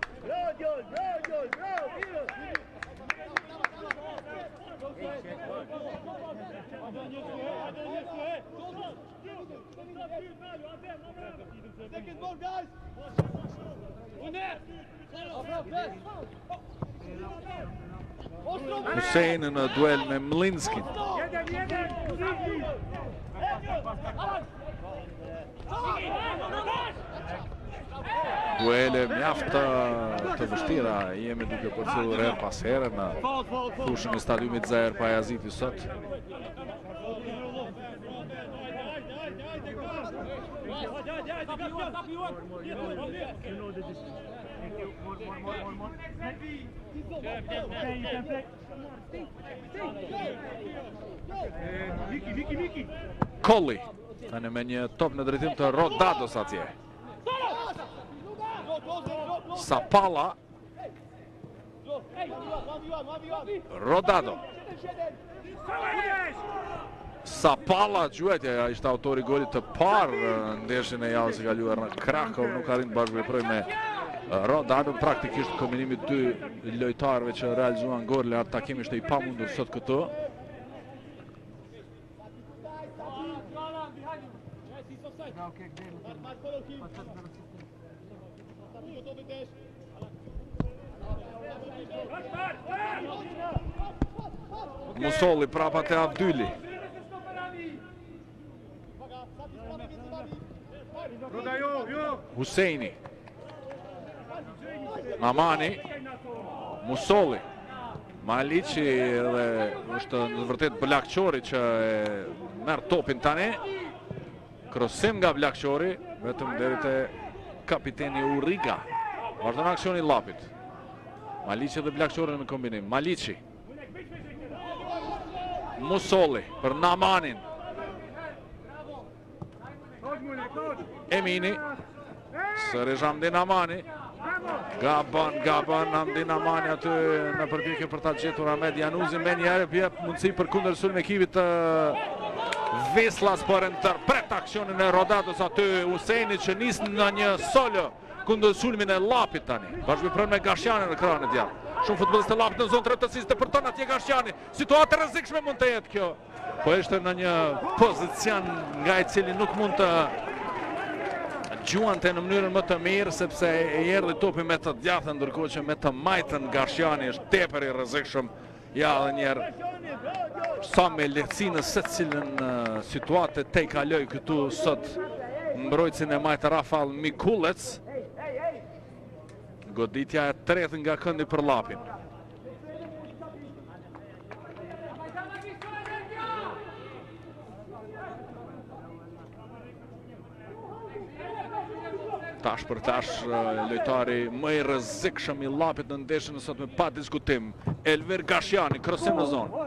Hussein në duel me Mlinskin. Duele mjaft të vështira, jemi duke përcjellur her pas here në fushën e stadiumit Zaher Pajaziti sot. Kolli tani me një top në drejtim të Rodados atje. Sapala. Rodado. Sapala gjuetja, ishte autori golit të parë në ndeshjen e javës së kaluar në Krakow, nuk arrin të bashkëveproj me Rodado. Praktikisht kombinimi dy lojtarëve që realizuan gol në atë takim ishte i pamundur sot këtu. Musolli prapa te Abdyli. Huseini. Namani. Musolli. Maliqi dhe është në vërtet Blakqori që merr topin tani. Krosim nga Blakqori, vetëm deri te kapiteni Uriga. Vazhdon aksioni i Lapit. Maliqi dhe Blakqori në kombinim. Maliqi. Musolli për Namanin. Emini. Sërish Hamdi Namani. Gaban Hamdi Namani aty në përpjekje për ta gjetur Ahmed Januzin. Me njerë jep mundësi për kundër sulm ekipit të Wislas, por ndërpret aksionin e Rodados aty. Huseini që nis në një solo kundër sulmin e Lapit tani. Bashkëpunon me Gashjanin në krahun e djathtë. Shumë futbollist të Lapit në zonë tretësisë të përton atje Gashjani. Situatë rrezikshme mund të jetë kjo. Po është në një pozicion nga i cili nuk mund të gjuante në mënyrën më të mirë, sepse e erdhi topi me të djathtën, ndërkohë që me të majtën Gashjani është tepër i rrezikshëm. Ja edhe një herë sa me lehtësi në secilën situatë te i kaloi këtu sot mbrojtësin e majtë Rafal Mikullec. Goditja e tretë nga këndi për Lapin. Tash për tash lojtari më i rrezikshëm i Lapit në ndeshjen e sotme pa diskutim, Elver Gashiani, krosim në zonë.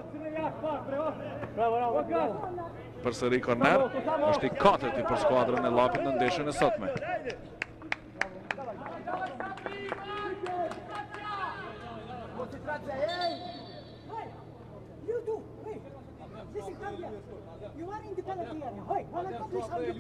Përsëri korner, është i katërti për skuadrën e Lapit në ndeshjen e sotme. You are in the penalty area. Hey, wanna come this way?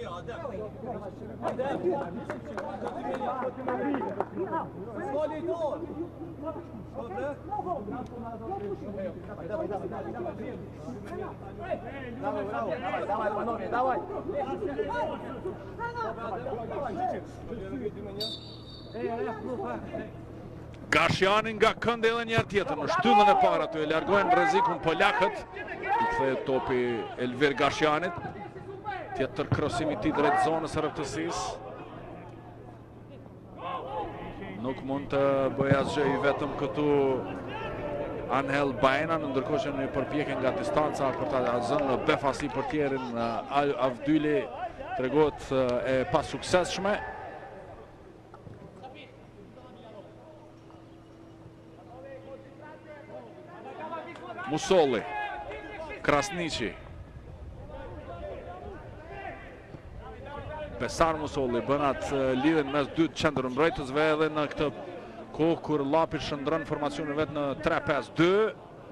Gashiani nga këndi edhe një tjetër në shtyllën e parë aty e largojnë rrezikun polakët. I kthehet topi Elver Gashianit. Tjetër krosim i tij drejt zonës së rëftësisë. Nuk mund të bëj asgjë i vetëm këtu Angel Baena, ndërkohë që në përpjekje nga distanca për ta zënë në befasi portierin Avdyli tregohet e pasuksesshme. Musolli, Krasniqi, Besar Musolli bën atë lidhjen mes dy qendërmbrojtësve edhe në këtë kohë kur Lapi shndron formacionin vet në 3-5-2.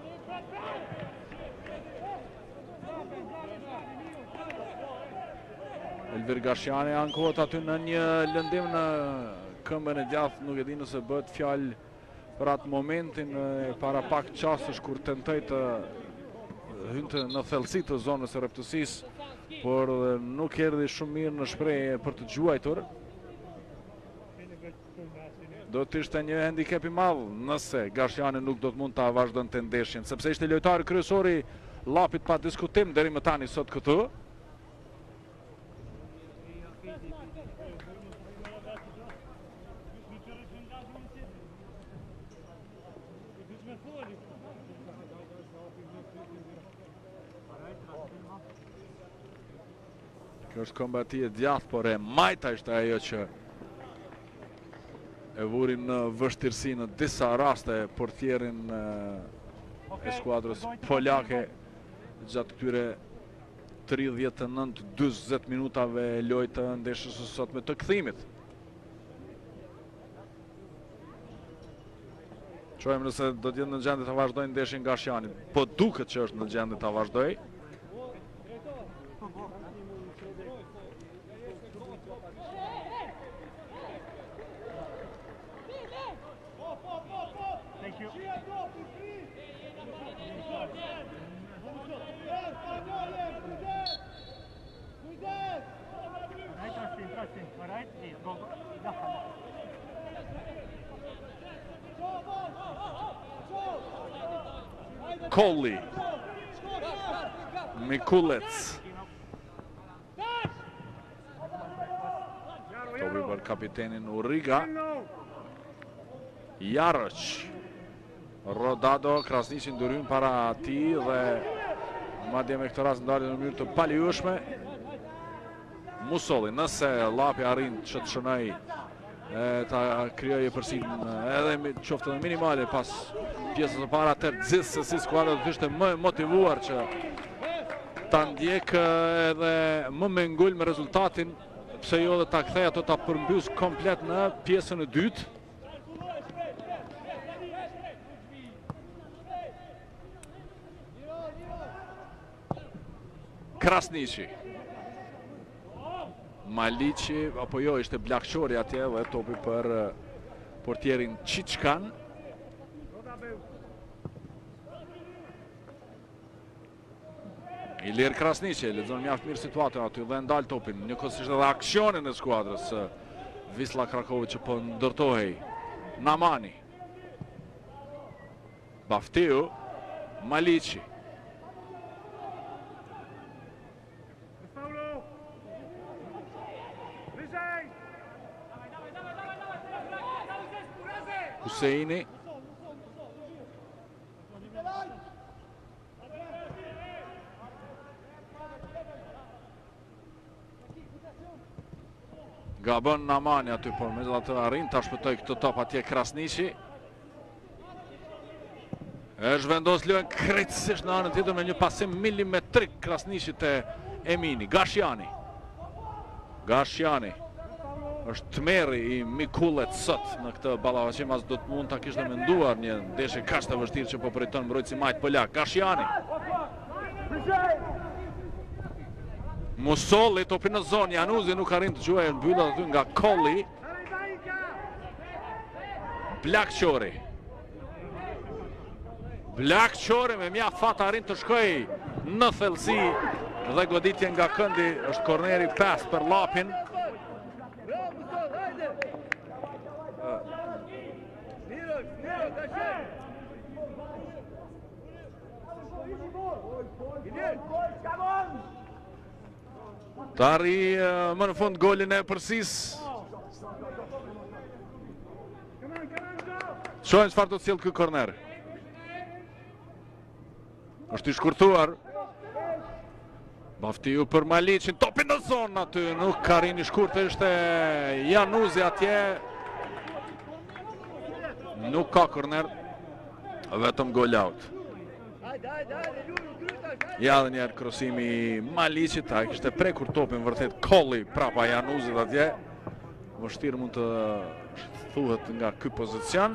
Elver Gashiani ankohet aty në një lëndim në këmbën e djathtë, nuk e di nëse bëhet fjalë për atë momentin para pak qasësh kur tentoi të hynte në thellësi të zonës së rëftësisë, por nuk erdhi shumë mirë në shprehje për të gjuajtur. Do të ishte një handicap i madh nëse Gashiani nuk do të mund ta vazhdonte ndeshjen, sepse ishte lojtari kryesor i Lapit pa diskutim deri më tani sot këtu. Kjo është këmba e tij e djathtë, por e majta ishte ajo që e vuri në vështirësi në disa raste portierin e skuadrës polake gjatë këtyre 39-40 minutave lojë të ndeshjes së sotme të kthimit. Shohim nëse do të jetë në gjendje të vazhdojë ndeshjen Gashiani, po duket që është në gjendje ta vazhdojë. Kolli, Mikulec, topi për kapitenin Uriga, Jarëq, Rodado, Krasniqi ndryn para ati dhe madje me këtë rast ndalën në mënyrë të paligjshme. Musolli, nëse Lapi arrin që të shënoj ta krijojë përsin edhe qoftë edhe minimale pas pjesës së parë, atë gjithsesi skuadra do të ishte më motivuar që ta ndjekë edhe më me ngul me rezultatin, pse jo dhe ta kthej ato ta përmbys komplet në pjesën e dytë. Krasniqi, Maliqi, apo jo, ishte Blakqori atje dhe topi për portierin Qiçkan. Ilir Krasniqi lexon mjaft mirë situatën aty dhe ndal topin, njëkohësisht edhe aksionin e skuadrës Wisla Krakowi që po ndërtohej. Namani, Baftiu, Maliqi, Huseini. Gabon Namani aty, por me të arrin ta shpëtoj këtë top atje Krasniqi. Është vendos luajn krejtësisht në anën tjetër me një pasim milimetrik Krasniqi te Emini. Gashiani është tmerri i Mikullet sot në këtë ballafaqim, as do të mund ta kishte menduar një ndeshje kaq të vështirë që po priton mbrojtësi majt polak. Gashiani. Musolli topi në zonë, Januzi nuk arrin të quajë mbyllat aty nga Kolli. Blakqori me mjaft fat arrin të shkojë në thellësi dhe goditje nga këndi, është korneri 5 për Lapin. Tari më në fund golin e Përsis. Shohim çfarë do të sjellë ky korner. Është i shkurtuar. Baftiu për Maliqin, topi në zonë aty, nuk ka rini shkurt, ishte Januzi atje. Nuk ka korner, vetëm gol out. Ja dhe njerë krosimi Maliqit, ta kishte prekur topin vërtet Kolli prapa Januzit atje. Vështirë mund të thuhet nga ky pozicion.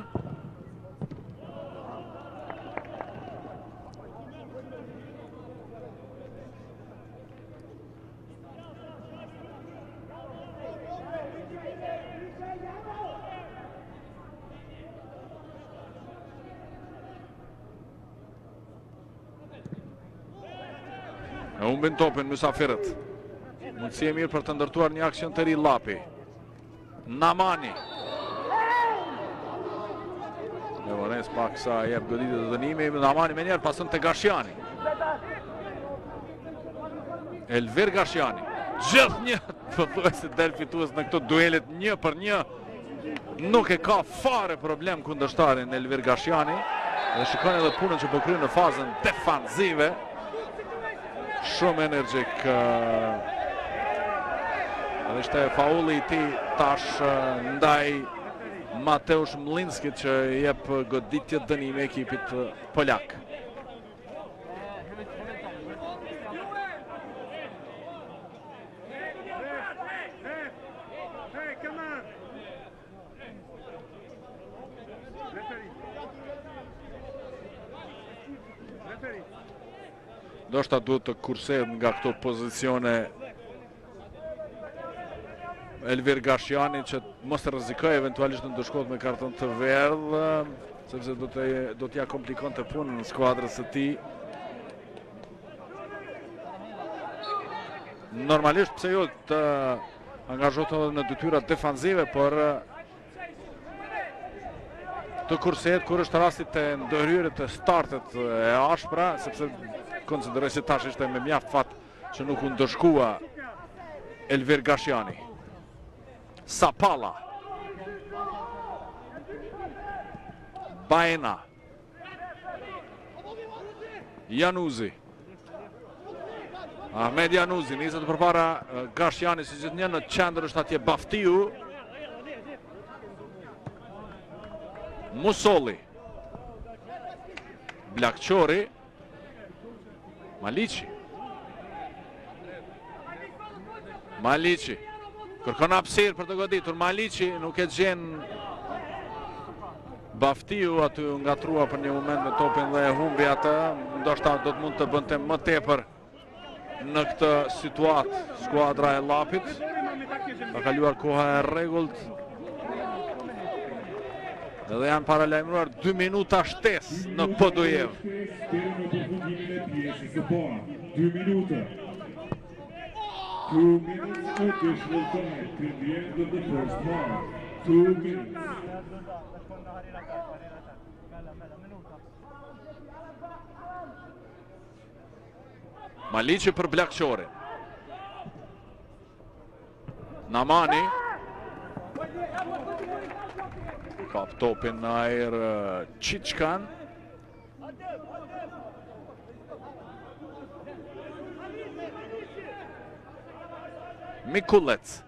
Humbin topin mysafirët. Mundësi e mirë për të ndërtuar një aksion të ri Lapi. Namani. Levones pak sa jep goditje të dënimi. Namani me njerë pasën të Gashiani. Elvir Gashiani. Gjithë një përthuesi del fitues në këto duelit 1-1. Nuk e ka fare problem kundërshtarin Elvir Gashiani. Dhe shikoni edhe punën që po kryen në fazën defanzive. Shumë energjik. Edhe ishte faulli i tij tash ndaj Mateusz Mlinskit që jep goditje dënimi ekipit polak. Do shta duhet të kurset nga këto pozicione Elvir Gashiani që mos të rrezikoj eventualisht në ndëshkot me karton të verdh, sepse do t'ja komplikon të punën në skuadrës së tij. Normalisht pse jo të angazhohet edhe në detyrat defanzive, por të kurset kur është rasti të ndërhyrjes të startet e ashpra, sepse konsideroj se tash ishte me mjaft fat që nuk u ndëshkua Elvir Gashiani. Sapala. Baena. Januzi. Ahmed Januzi, niset përpara Gashiani si gjithnjë, në qendër është atje Baftiu. Musolli. Blakqori. Maliqi. Kërkon hapësirë për të goditur. Maliqi nuk e gjen Baftiu, aty ngatrua për një moment me topin dhe e humbi atë. Ndoshta do të mund të bënte më tepër në këtë situatë skuadra e Lapit. Ka kaluar koha e rregullt. Edhe janë paralajmëruar 2 minuta shtesë në Podujev. 2 minuta. 2 minutes additional time to the end of the first half. 2 minutes. Maliqi për Blakqorin. Namani. Kap topin në ajër Qiçkan. Mikulec.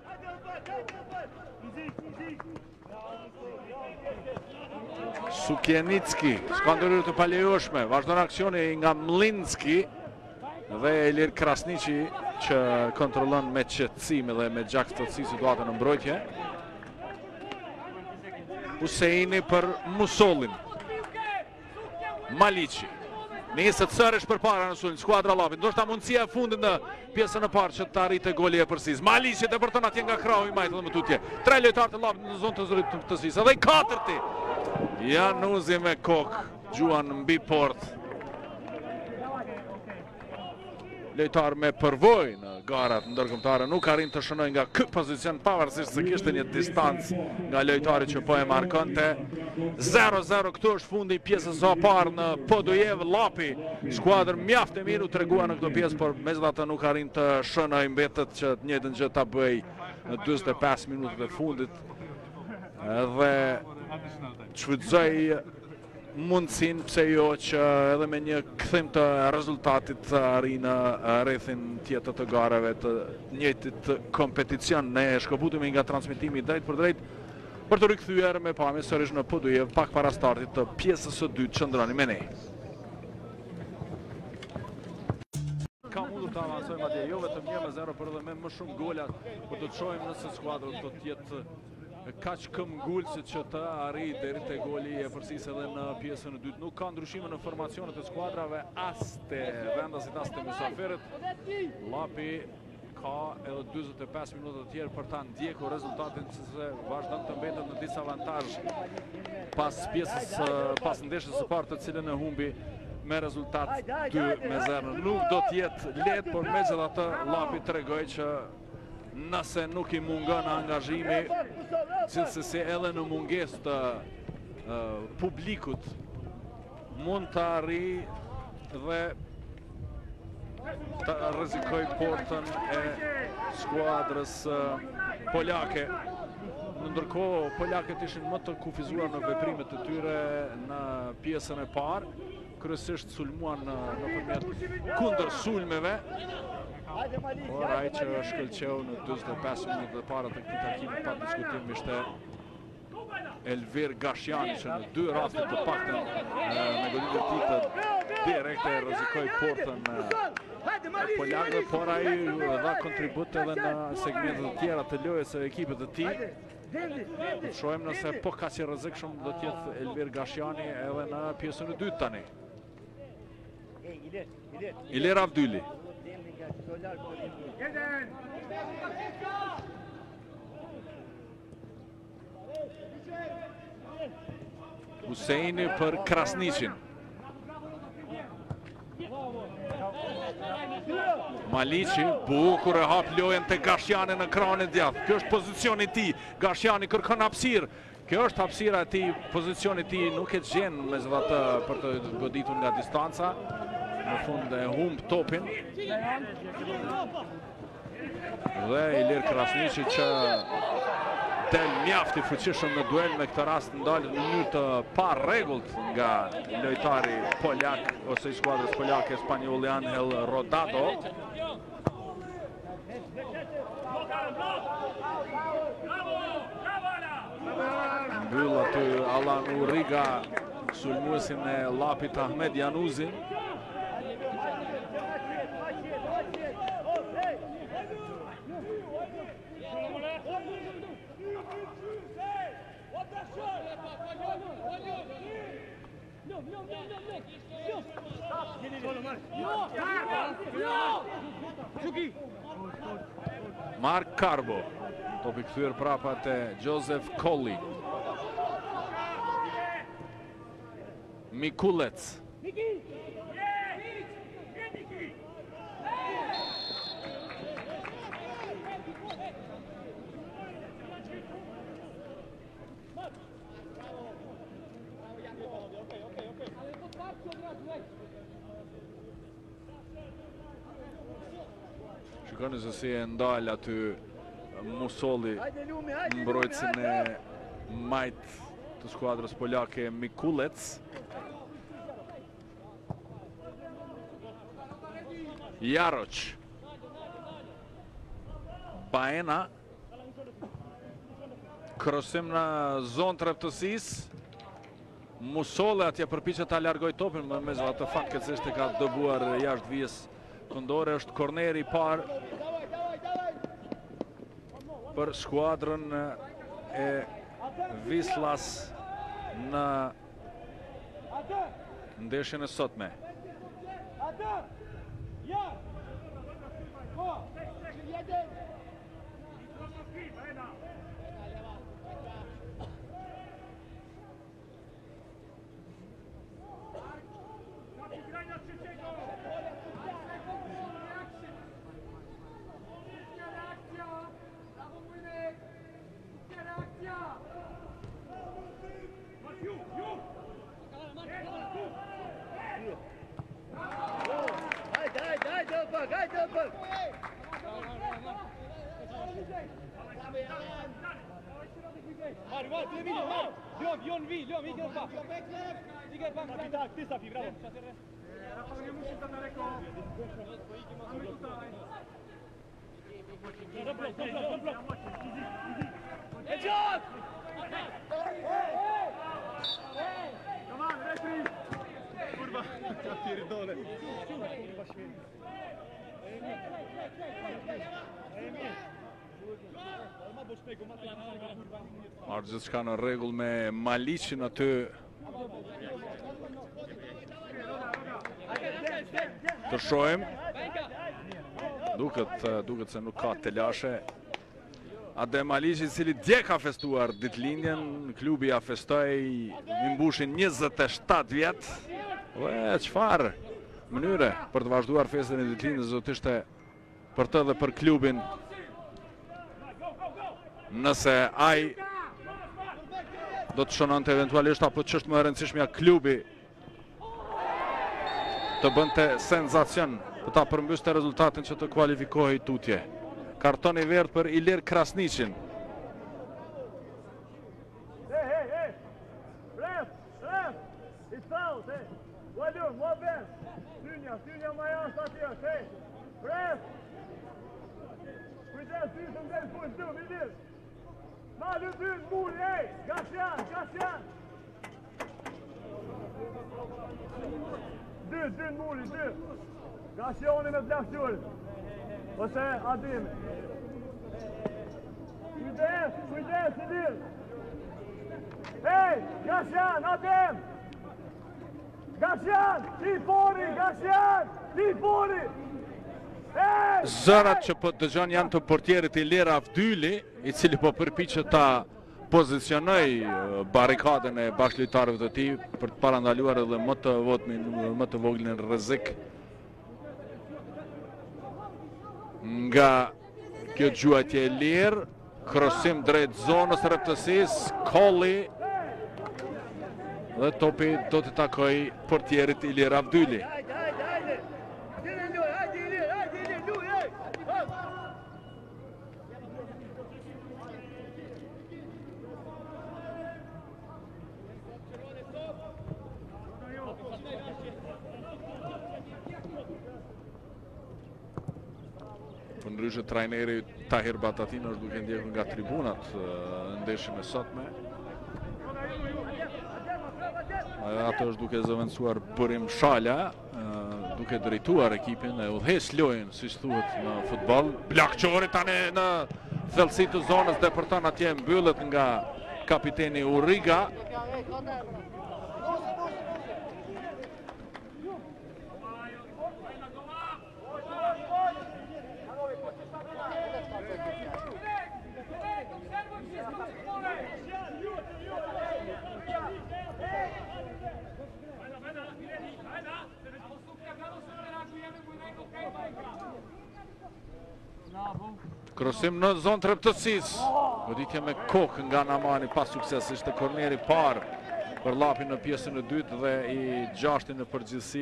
Sukjenicki, s'ka ndërhyrje të palejueshme, vazhdon aksioni nga Mlinski dhe Elir Krasniqi që kontrollon me qetësim dhe me gjaktësi situatën në mbrojtje. Huseini për Musollin. Maliqi. Niset sërish përpara në sulm skuadra Llapit. Ndoshta mundësia e fundit në pjesën e parë që të arrite goli e përsis. Maliqi depërton atje nga krahu i majtë dhe më tutje. 3 lojtarë të Llapit në zonë të zërit të sisë. Dhe i 4-ti. Januzi me kokë, gjuan mbi port. Lojtar me përvojë në garat ndërkombëtare nuk arrin të shënojë nga ky pozicion pavarësisht se kishte një distancë nga lojtari që po e markonte. 0-0 këtu është fundi i pjesës së parë në Podujev. Llapi, skuadër mjaft e mirë u tregua në këtë pjesë, por megjithatë nuk arrin të shënojë, mbetet që të njëjtën gjë ta bëj në 45 minutat e fundit. Dhe shfrytëzoi mundësin, pse jo, që edhe me një kthim të rezultatit arrin në rrethin tjetër të garave të njëjtit kompeticion. Ne shkëputemi nga transmetimi drejt për drejt për të rikthyer me pamje sërish në Podujev pak para startit të pjesës së dytë. Qëndroni me ne. Ka mundur të avancojmë atje, jo vetëm 1-0, por edhe me më shumë gola, por do të shohim nëse skuadra do të jetë kaq këmbgulësit që të arrijë deri te goli e përsisë edhe në pjesën e dytë. Nuk ka ndryshime në formacionet e skuadrave as te vendasit as te mysafirët. Llapi ka edhe 45 minuta të tjerë për ta ndjekur rezultatin, se vazhdon të mbetet në disavantazh pas ndeshjes së parë të cilën e humbi me rezultat 2-0. Nuk do të jetë lehtë, por megjithatë Llapi tregoi që nëse nuk i mungon angazhimi, cilësisi edhe në mungesë të publikut, mund të arrijë dhe të rrezikoj portën e skuadrës polake. Ndërkohë, polakët ishin më të kufizuar në veprimet e tyre në pjesën e parë, kryesisht sulmuan nëpërmjet kundër sulmeve. Por ai që shkëlqeu në 45 minutat e para të këtij takimi pa diskutim ishte Elvir Gashjani, që në 2 raste të paktën me golinë e tij të direkte rrezikoi portën polakëve, por ai dha kontribut edhe në segmentet të tjera të lojës së ekipit të tij. Do shohim nëse po kaq i rrezikshëm do të jetë Elvir Gashjani edhe në pjesën e dytë tani. Ilir Avdyli. Huseini për Krasniqin. Maliqi, bukur e hap lojën te Gashjani në krahun e djathtë. Kjo është pozicioni i tij. Gashjani kërkon hapësirë. Kjo është hapësira e tij, pozicioni i tij nuk e gjen megjithatë për të goditur nga distanca. Në fund e humb topin. Dhe Ilir Krasniqi që del mjaft i fuqishëm në duel, me këtë rast ndalet në mënyrë të parregullt nga lojtari polak ose i skuadrës polake spanjolli Angel Rodado. Mbyll aty Alan Uriga, sulmuesin e Llapit Ahmed Januzin. Mark Karbo, topi kthyer prapa te Joseph Kolli. Mikulec. Shikoni se si e ndal aty Musolli, mbrojtësin e majt të skuadrës polake Mikulec. Jaroq. Baena. Krosim në zonë të rëftësisë. Musole atje përpiqet ta largoj topin, më me atë fakt keqësisht e ka dëbuar jashtë vijës këndore. Është korneri i parë për skuadrën e Vislas në ndeshjen e sotme. Marrë gjithçka në rregull me Maliqin aty. Të shohim. Duket se nuk ka telashe. Adem Maliqi, i cili dje ka festuar ditëlindjen, klubi ja festoi, i mbushin 27 vjet. Çfarë mënyre për të vazhduar festën e ditëlindjes do të ishte për të dhe për klubin. Nëse ai do të shënonte eventualisht apo ç'është më e rëndësishmja klubi të bënte senzacion për ta përmbyste rezultatin që të kualifikohej tutje. Karton i verdh për Ilir Krasniqin. Dy muri, dy. Gasjoni me blaftur. Ose Adim. Kujdes, Ilir. Hey, Gasjan, Adem. Gasjan, ti fori. Zërat që po dëgjon janë të portierit Ilir Avdyli, i cili po përpiqet ta pozicionoj barikadën e bashkëlojtarëve të tij për të parandaluar edhe më të voglin rrezik nga kjo gjuajtje e lirë. Krosim drejt zonës rëftësisë, Kolli dhe topi do të takoj portierit Ilir Avdyli. Ndryshe trajneri Tahir Batatin është duke ndjekur nga tribunat ndeshjen e sotme. Ato është duke zëvendësuar Bërim Shala, duke drejtuar ekipin e udhëheq lojën, siç thuhet në futboll. Blakçori tani në thellësi të zonës depërton atje, mbyllet nga kapiteni Urriga. Krosim në zonë të rëptësisë. Goditje me kokë nga Namani pas sukses. Ishte korneri parë për Llapin në pjesën e dytë dhe i gjashti në përgjithësi.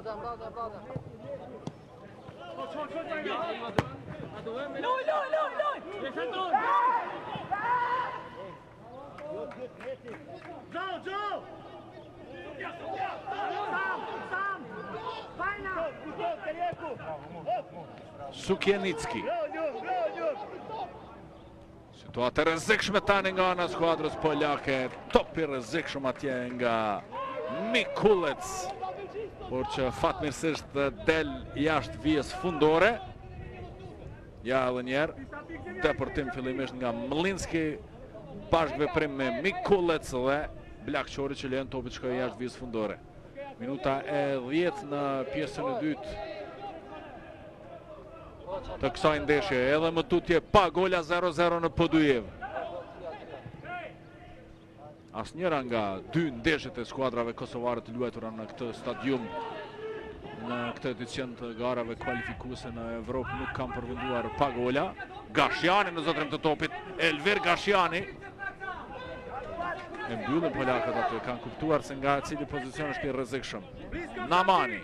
Sukjenicki. Situatë e rrezikshme tani nga ana e skuadrës poljake. Top i rrezikshëm atje nga Mikulec, por që fatmirësisht del jashtë vijës fundore. Ja edhe njerë, deportim fillimisht nga Mlinski, bashkëveprim me Mikulec dhe Blakqori që lejon topit shkojë jashtë vijës fundore. Minuta e 10 në pjesën e dytë të kësaj ndeshje, edhe më tutje pa gola 0-0 në Podujev. Asnjëra nga dy ndeshjet e skuadrave kosovare të luajtura në këtë stadium në këtë edicion të garave kualifikuese në Evropë nuk kanë përfunduar pa gola. Gashiani në zotrim të topit, Elvir Gashiani. E mbyllën polakët aty, kanë kuptuar se nga cili pozicion është i rrezikshëm. Namani.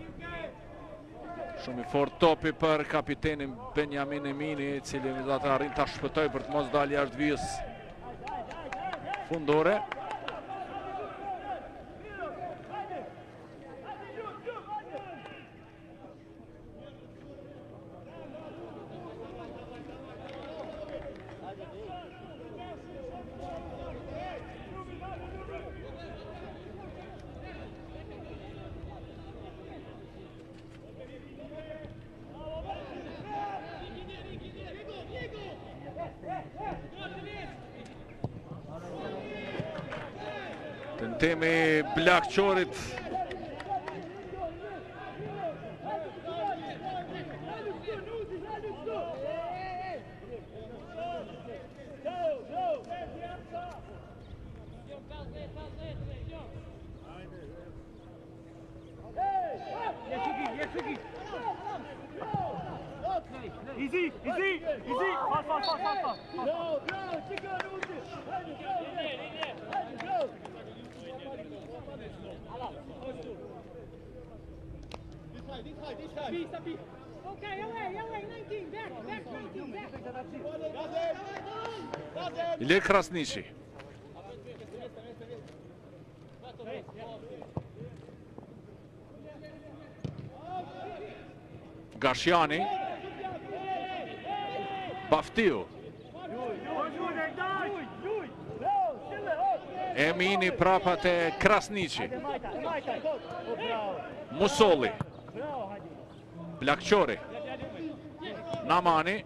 Shumë i fort topi për kapitenin Benjamin Emini, i cili ata arrin ta shpëtoj për të mos dalë jashtë vijës fundore. Tentimi Blakqorit. Easy. Fast. Okay, away, 19, back, 19, back. Ilir Krasniqi. Gashiani. Baftiu. Emini prapa te Krasniqi. Musolli. Blakqori. Namani.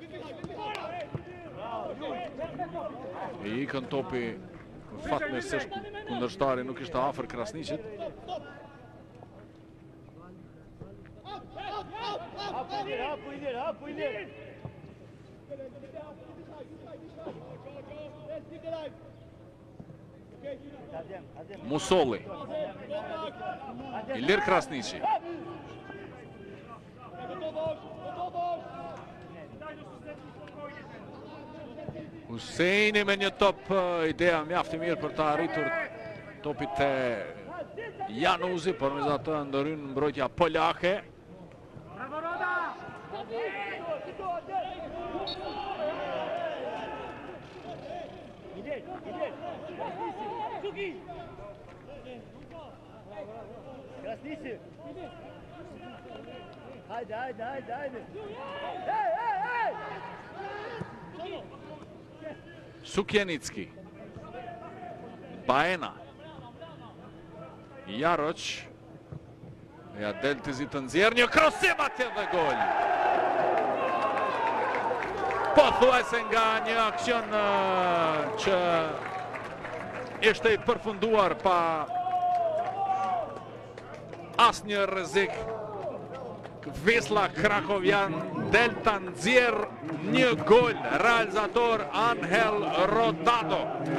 I ikën topi fatmirësisht kundërshtari nuk ishte afër Krasniqit. Musolli. Ilir Krasniqi. Husseini me një top, ideja mjaft e mirë për të arritur topit e Januzi, por me zatë ndëryn mbrojtja polake. Krasniqi. Hajde. Hey! Sukjenicki. Baena. Jaroq. Ja del të zi të nxjerr një krosim atje dhe gol. Po thuajse nga një aksion që ishte i përfunduar pa asnjë rrezik. Vesla Krakovian del të nxjerr një gol, realizator Angel Rodado.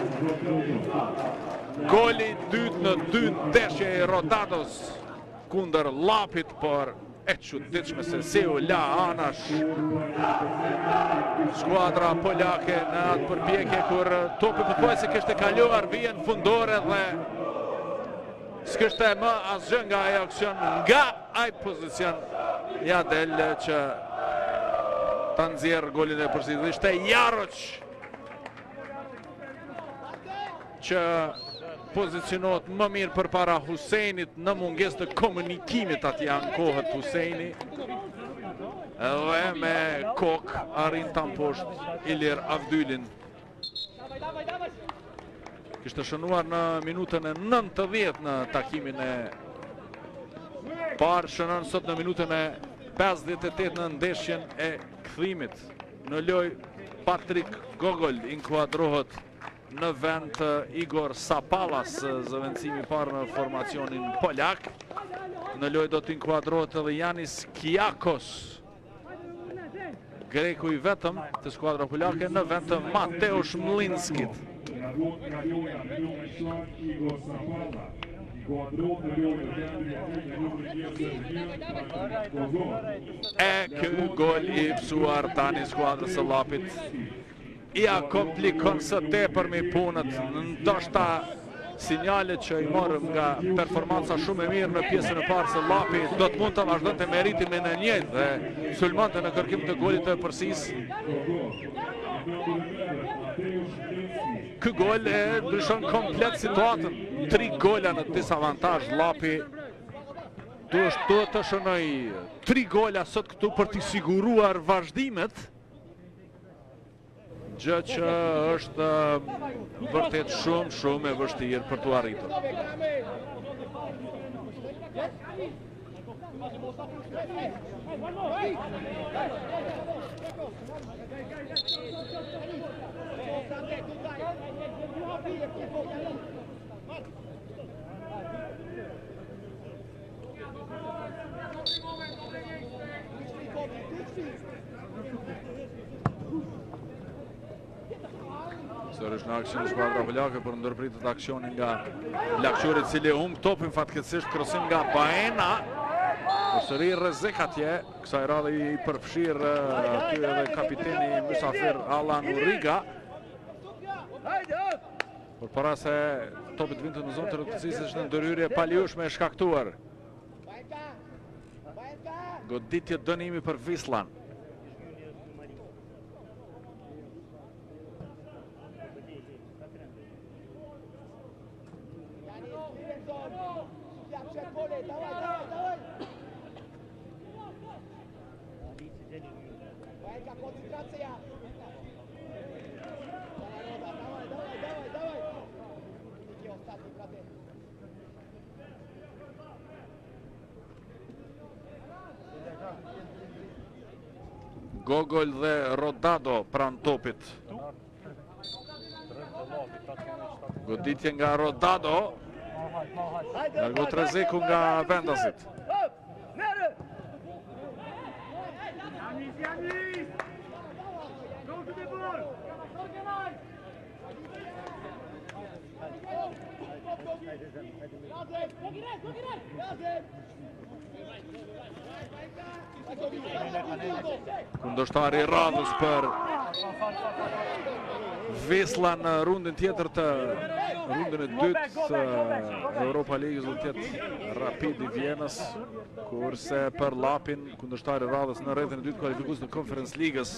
Goli dytë në dy ndeshje i Rodados kundër Lapit, por e çuditshme se si u la anash skuadra polake në atë përpjekje kur topi pothuajse kishte kaluar vijën fundore dhe s'kishte më asgjë nga ai aksion, nga ai pozicion. Ja del që ta nxjerr golin e përsëritur. Ishte Jaroç që pozicionohet më mirë përpara Husejnit në mungesë të komunikimit atje ankohet Husejni. Edhe me kokë arrin ta mposht Ilir Avdylin. Kishte shënuar në minutën e 90 në takimin e parë, shënon sot në minutën e 58 në ndeshjen e kthimit. Në lojë Patrik Gogol inkuadrohet në vend të Igor Sapalas, zëvendësimi parë në formacionin polak. Në lojë do të inkuadrohet edhe Janis Kiakos, greku i vetëm të skuadra polake, në vend të Mateusz Mlinskit. E ky gol i psuar tani skuadrës së Llapit ja komplikon së tepërmi punët, ndoshta sinjalet që i morëm nga performanca shumë e mirë në pjesën e parë së Llapi do të mund të vazhdonte me ritmin e njëjtë dhe sulmonte në kërkim të golit të përsisë. Ky gol e ndryshon komplet situatën. 3 gola në disavantazh Llapi. Duhet të shënoj 3 gola sot këtu për t'i siguruar vazhdimet. Gjë që është vërtet shumë e vështirë për t'u arritur. Sërish në aksion skuadra polake për ndërpritet aksionin nga Lakçuri, cili humb topin fatkeqësisht, krosim nga Baena. Përsëri rrezik atje, kësaj radhe i përfshir aty edhe kapiteni mysafir Allan Uriga. Por para se topit vinte në zonë të rëndësishme është në ndërhyrje paligjshme e shkaktuar. Goditje dënimi për Vislan. Gogol dhe Rodado pran topit. Goditje nga Rodado. Largot rreziku nga vendasit. Kundërshtari i radhës për Visla në rundën tjetër të rundën e dytë të Europa Ligës do të jetë Rapidi Vjenës, kurse për Llapin kundërshtari i radhës në rrethin e dytë kualifikues në Conference Ligës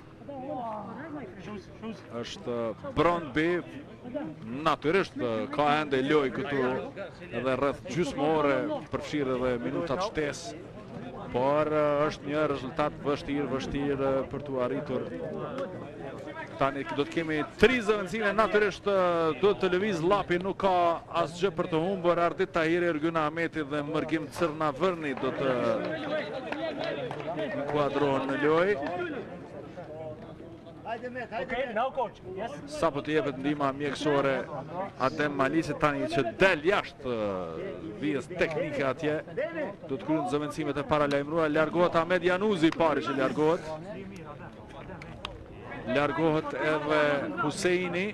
është Brøndby. Natyrisht ka ende lojë këtu edhe rreth gjysmore, përfshirë edhe minutat shtesë, por është një rezultat vështirë për t'u arritur. Tani do të kemi 3 zëvendësime, natyrisht duhet të lëviz Llapi, nuk ka asgjë për të humbur. Ardit Tahiri, Ergyn Ahmeti dhe Mërgim Cërnavërni do të inkuadrohen në lojë. Sa po të jepet ndihma mjekësore Adem Malisit, tani që del jashtë vijës teknike atje, do të kryen zëvendësimet e paralajmëruara. Largohet Ahmed Januzi, pari që largohet. Largohet edhe Husejni.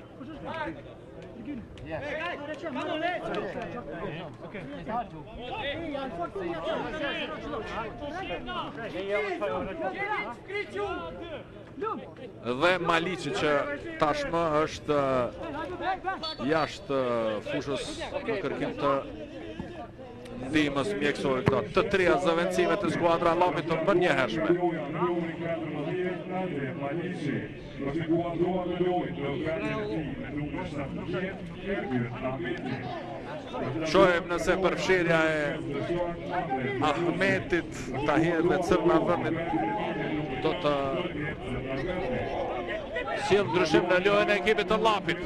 Dhe Malici që tashmë është jashtë fushës në kërkim të ndihmës mjekësore këta. Të treja zëvendësimet e skuadra Llapit të përnjëhershme. Shohem nëse përfshirja e Ahmetit, Tahir dhe Cërnavërnit do të sjell ndryshim në lojën e ekipit të Llapit.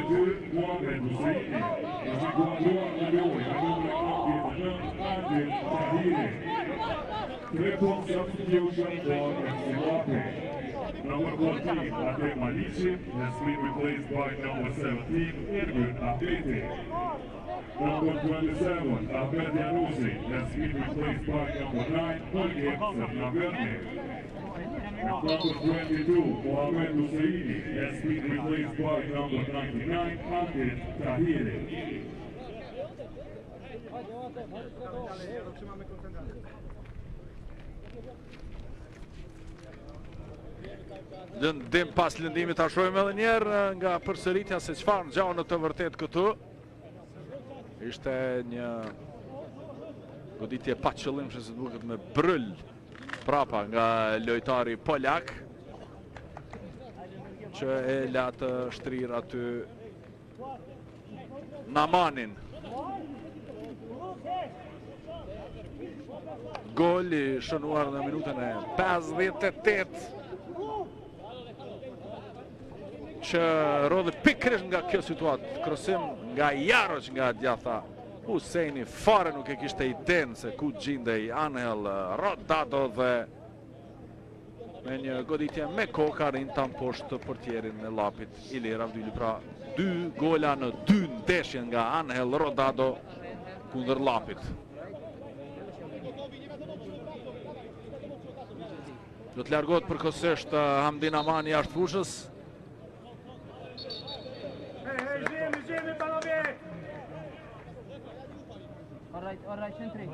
Number 14, Ate Malici, has been replaced by number 17, Ergun Ahmeti. Number 27, Ahmed Yanusi, has been replaced by number 9, Olgem Cernaverne. Number 22, Mohamed Husseini, has been replaced by number 99, Ahmed Tahiri. Lëndim pas lëndimit ta shohim edhe njerë nga përsëritja se çfarë ngjau në të vërtet këtu. Ishte një goditje pa qëllim, se duket me bryl prapa nga lojtari polak që e la të shtrir aty Namanin. Gol i shënuar në minutën e 58 që rodhi pikërisht nga kjo situatë, krosim nga Jaroç nga djatha Husseini, fare nuk e kishte idenë se ku gjindej Angel Rodado dhe me një goditje me kokë arrintan poshtë portierin e Llapit Ilir Avdyli. Pra 2 gola në 2 ndeshje nga Angel Rodado kundër Llapit. Do të largohet përkohësisht Hamdin Amani jashtë fushës. Idziemy panowie! All right, centri.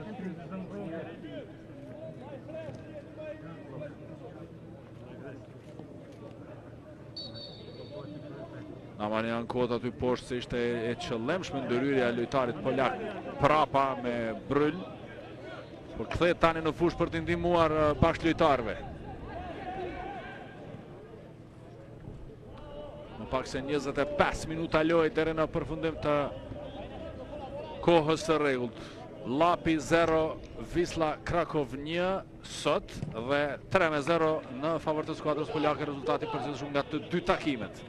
Namani ankohet aty poshtë se ishte e qëllimshme ndërhyrja e lojtarit polak prapa me bryl, por kthehet tani në fushë për të ndihmuar bashkëlojtarëve. Më pak se 25 minuta lojë deri në përfundim të kohës së rregullt. Llapi 0, Wisla Krakow 1 sot dhe 3-0 në favor të skuadrës polake, rezultati përgjithshëm nga të dy takimet.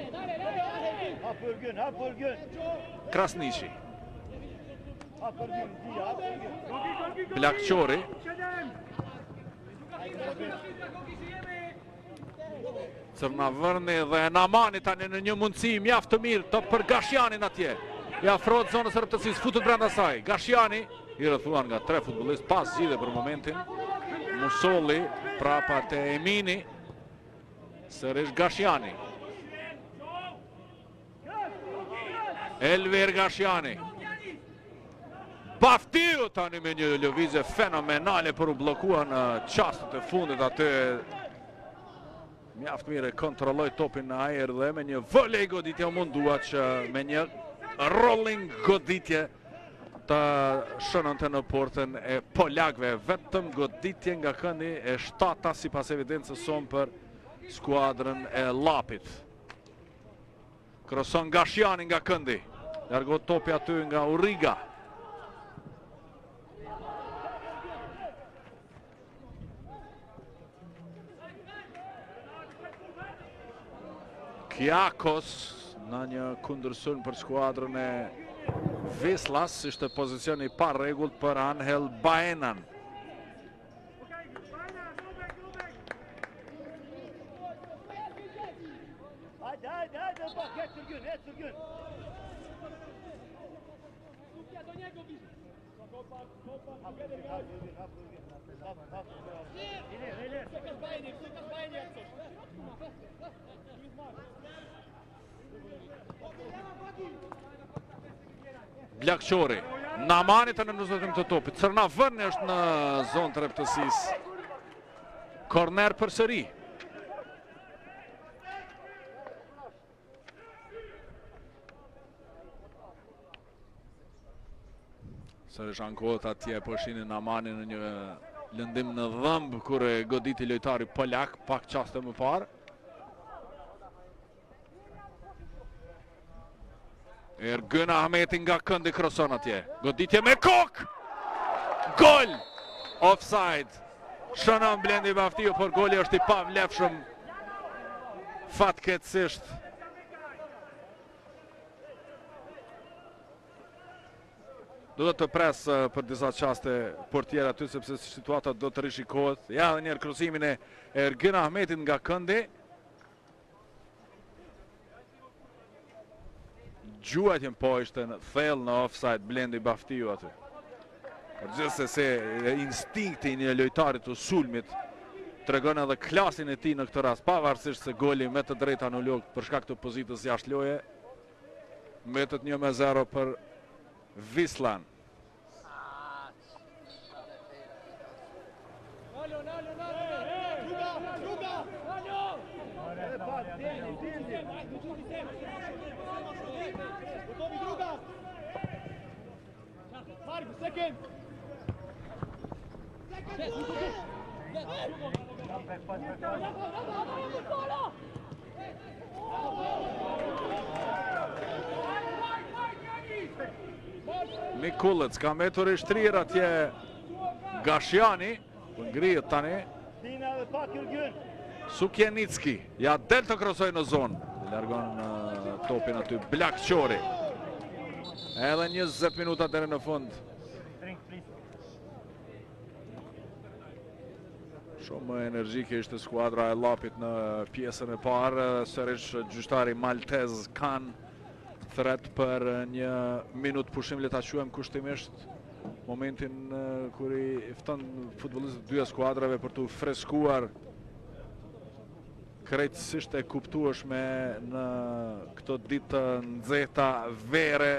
Krasniqi. Blakqori. Cërnavërni dhe Namani tani në një mundësi mjaft të mirë të për Gashjanin atje. I afrohet zonës së rrëptësisë, futet brenda saj. Gashjani i rrethuar nga 3 futbollistë pas zgjidhje për momentin. Musolli prapa te Emini. Sërish Gashjani. Elver Gashjani. Baftiu tani me një lëvizje fenomenale për u bllokuar në çastet e fundit aty. Mjaft mirë kontrolloi topin në ajër dhe me një volej goditje u mundua që me një rolling goditje të shënonte në portën e polakëve. Vetëm goditje nga këndi e 7 sipas evidencës son për skuadrën e Llapit. Kroson Gashjani nga këndi. Largohet topi aty nga Uriga. Kiakos në një kundërshtim për skuadrën e Wislas, ishte pozicioni pa rregullt për Angel Baenan. Hajde, bak, het Sürgün. Blakqori, Namani të në nëzëtim të topit. Cërnavërni është në zonë të rrëptësisë. Korner për sëri. Sërish ankohet atje po shinin Namani në një lëndim në dhëmb kur e goditi lojtari polak pak qaste më parë. Ergën Ahmeti nga këndi kroson atje. Goditje me kokë! Gol! Offside. Shënon Blendi Baftiu, por goli është i pavlefshëm. Fatkeqësisht. Do të pres për disa qaste portier aty sepse situata do të rishikohet. Ja edhe njerë krosimin e Ergën Ahmetit nga këndi. Gjuajtjen po ishte në thellë në offside Blendi Baftiu aty. Gjithse se instinkti një lojtarit të sulmit tregon edhe klasin e tij në këtë rast, pavarësisht se goli me të drejtë anulohet për shkak të pozitës jashtë loje. Mbetet 1-0 për Wislan. Mikullec ka metur i shtrirë atje Gashjani, për ngrihet tani. Sukjenicki, ja del të krosoj në zonë. Largon topin aty Blakqori. Edhe 20 minuta deri në fund. Shumë energjike ishte skuadra e Llapit në pjesën e parë. Sërish gjyqtari maltez kanë thret për një minut pushim, le ta quajmë kushtimisht momentin kur i fton futbollistët e dyja skuadrave për të freskuar krejtësisht e kuptueshme në këto ditë të nxehta vere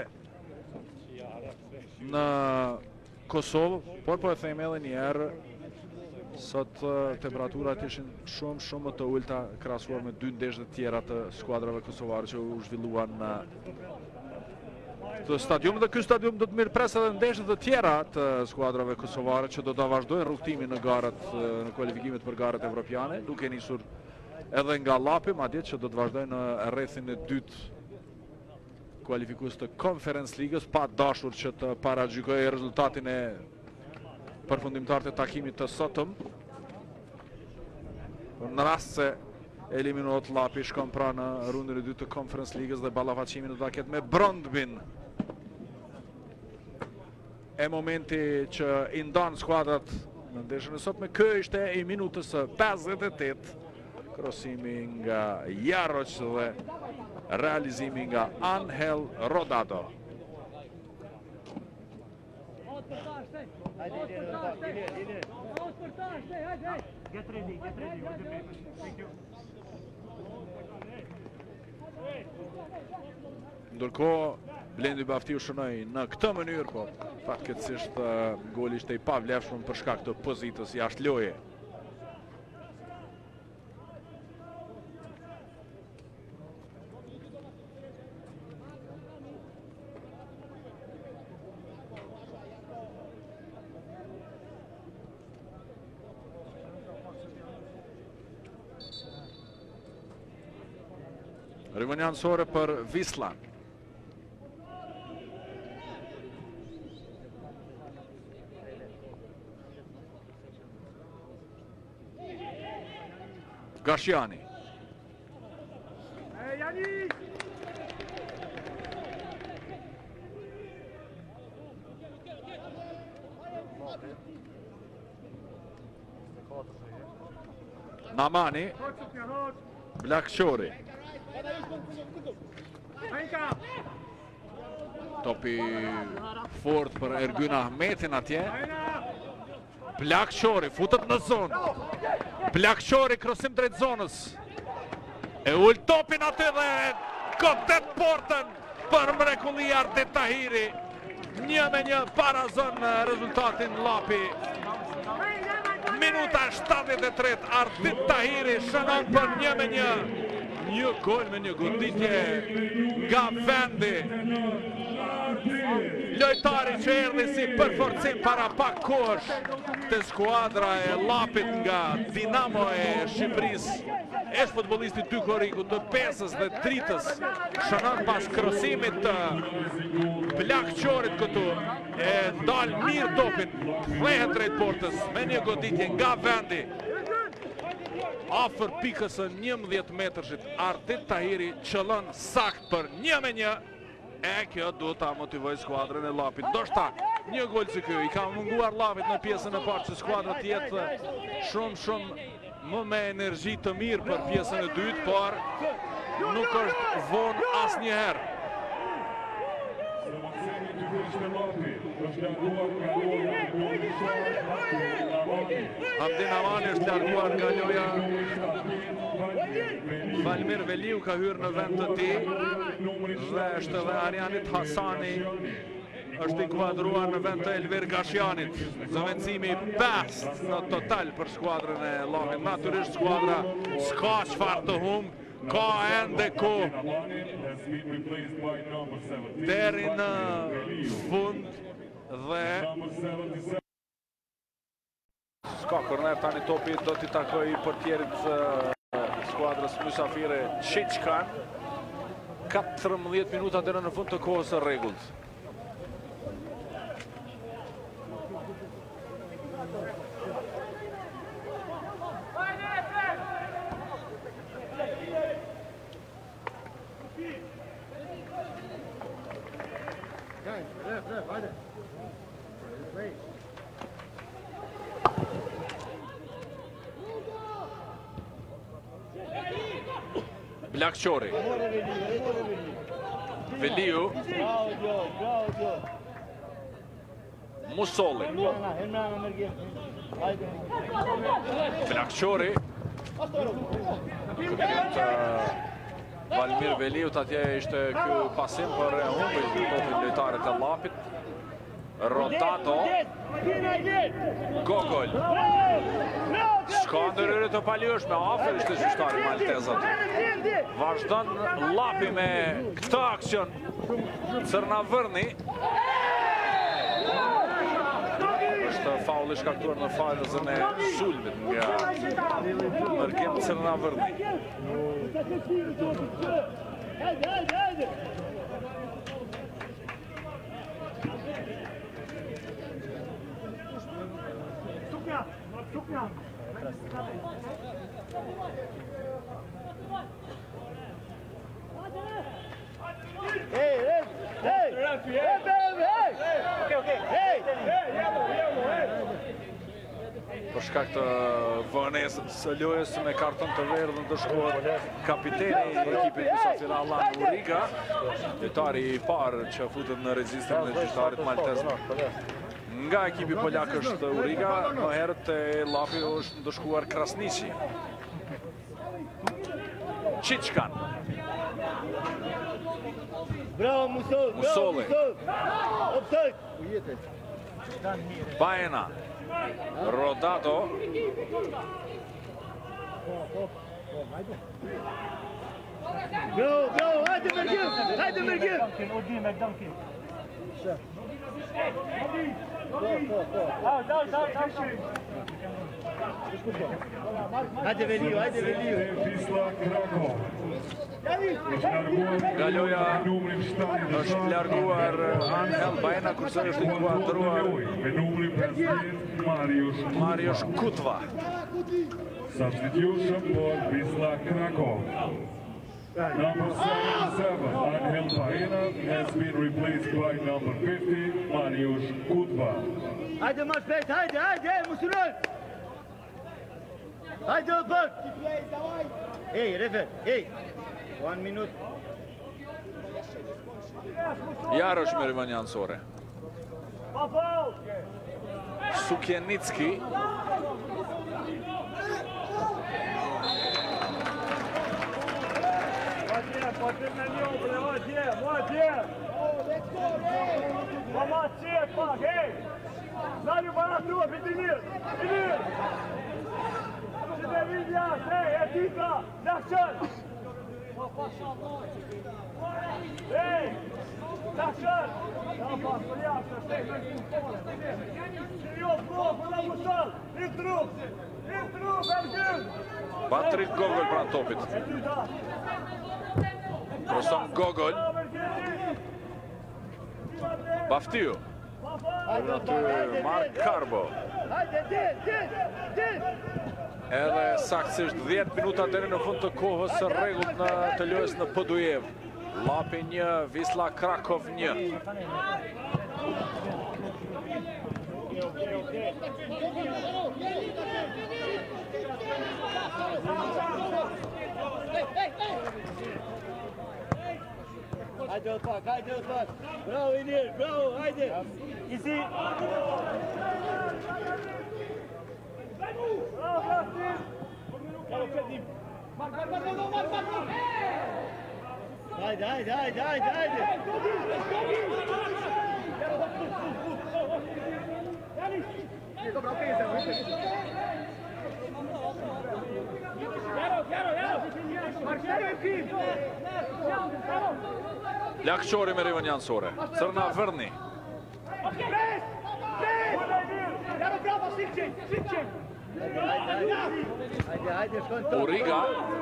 në Kosovë, por po e them edhe një herë, sot temperaturat ishin shumë të ulta krahasuar me dy ndeshje të tjera të skuadrave kosovare që u zhvilluan në këtë stadium, dhe ky stadium do të mirëpres edhe ndeshje të tjera të skuadrave kosovare që do ta vazhdojnë rrugtimin në garat, në kualifikimet për garat evropiane, duke nisur edhe nga Llapi, madje që do të vazhdojnë në rrethin e dytë kualifikues të Conference Ligës, pa dashur që të paragjykojë rezultatin e përfundimtar të takimit të sotëm. Në rast se eliminohet Llapi, shkon pra në rundën e dytë të Conference Ligës dhe ballafaqimin do ta ketë me Brondbin. E momenti që i ndan skuadrat në ndeshjen e sotme, ky ishte i minutës 58. Krosimi nga Jaroç dhe realizimi nga Angel Rodado. Ndërkohë Blendi Baftiu shënoi në këtë mënyrë, po fatkeqësisht goli ishte i pavlefshëm për shkak të pozitës jashtë loje. Rivoniansore për Wislan. Gashjani. Namani. Blakqori. Topi fort për Ergyn Ahmetin atje. Blakqori futet në zonë. Blakqori krosim drejt zonës. E ul topin aty dhe godet portën për mrekulli Ardit Tahiri. 1-1 para zonë rezultatin Llapi. Minuta 73, Ardit Tahiri shënon për 1-1. Një gol me një goditje nga vendi. Lojtari që erdhi si përforcim para pak kohësh të skuadra e Llapit nga Dinamo e Shqipërisë. Është futbollisti dy koriku të pesës dhe tritës, shënon pas krosimit të Blakqorit këtu, e dal mirë topin, kthehet drejt portës me një goditje nga vendi. Afër pikës së 11 metrëshit, Ardit Tahiri qëllon sakt për 1-1. E kjo duhet ta motivoj skuadrën e Llapit. Ndoshta një gol si ky i ka munguar Llapit në pjesën e parë që skuadra të jetë shumë më me energji të mirë për pjesën e dytë, por nuk është vonë asnjëherë. Hamdin Amani është larguar nga loja. Valmir Veliu ka hyrë në vend të tij dhe është edhe Arjanit Hasani është inkuadruar në vend të Elvir Gashjanit. Zëvendësimi 5 në total për skuadrën e Llapit. Natyrisht skuadra s'ka çfarë të humbë, ka ende kohë deri në fund dhe s'ka korner. Tani topi do t'i takoj portierit skuadrës mysafire Qiçkan. 14 minuta deri në fund të kohës së rregullt. Blakqori. Veliu. Musolli. Blakqori. Valmir Veliu, atje ishte ky pasim për e humbi topin lojtarët e Llapit. Rotato. Gogol. Shka ndërhyrje të palishme, afër ishte gjyqtari maltezat. Vazhdon Llapi me këtë aksion. Cërnavërni. Është faulli shkaktuar në fazën e sulmit nga Mërgim Cërnavërni. Për shkak të vonesës së lojës me karton të verdhën të shkohet kapiteni i ekipit mysafir Allan Uriga, lojtari i parë që futet në regjistrin e gjyqtarit maltez. Nga ekipi polak është Uriga, më herët e Llapi është ndëshkuar Krasniqi. Qiçkan. Bravo Musolli. Baena. Rodato. Bravo, hajde Mërgim. Hajde Veliu. Nga loja është larguar Angel Baena, kurse është inkuadruar Mariusz Kutva. Substitution for Wisla Krakow. Number 77, Angel Baena, has been replaced by number 50, Mariusz Kutva. Hajde Maspet, hajde, Musulon. Hajde Opert. Hey, refer, hey. 1 minute. Jarosh me Rivanjan Sore. Sukjenicki. Potrzebne miąble, ładnie. Pomocy, pak, hej! Znaniu baratua, Bitimir! Czy te widziasz, hej, ekipa, na cel! Hey! Tackar! Ja, pas på det. Steg med sin boll. Skriv upp bra på den motstånd. Inte upp! Inte upp, Elgün! Patrik Gogol pranë topit. Rostan Gogol. Baftiu. Aty Mark Karbo. Edhe saktësisht 10 minuta deri në fund të kohës së rregullt në të lojës në Podujev. Lapi 1, Wisla Krakow 1. Hajde Osman, hajde Osman. Bravo Inir, bravo, hajde. Ici. Bravo, Rastin. Hajde, hajde, hajde, hajde, hajde. Lakçori me rivën jansore. Sërna Vërni. Hajde, hajde, shkon top. Uriga.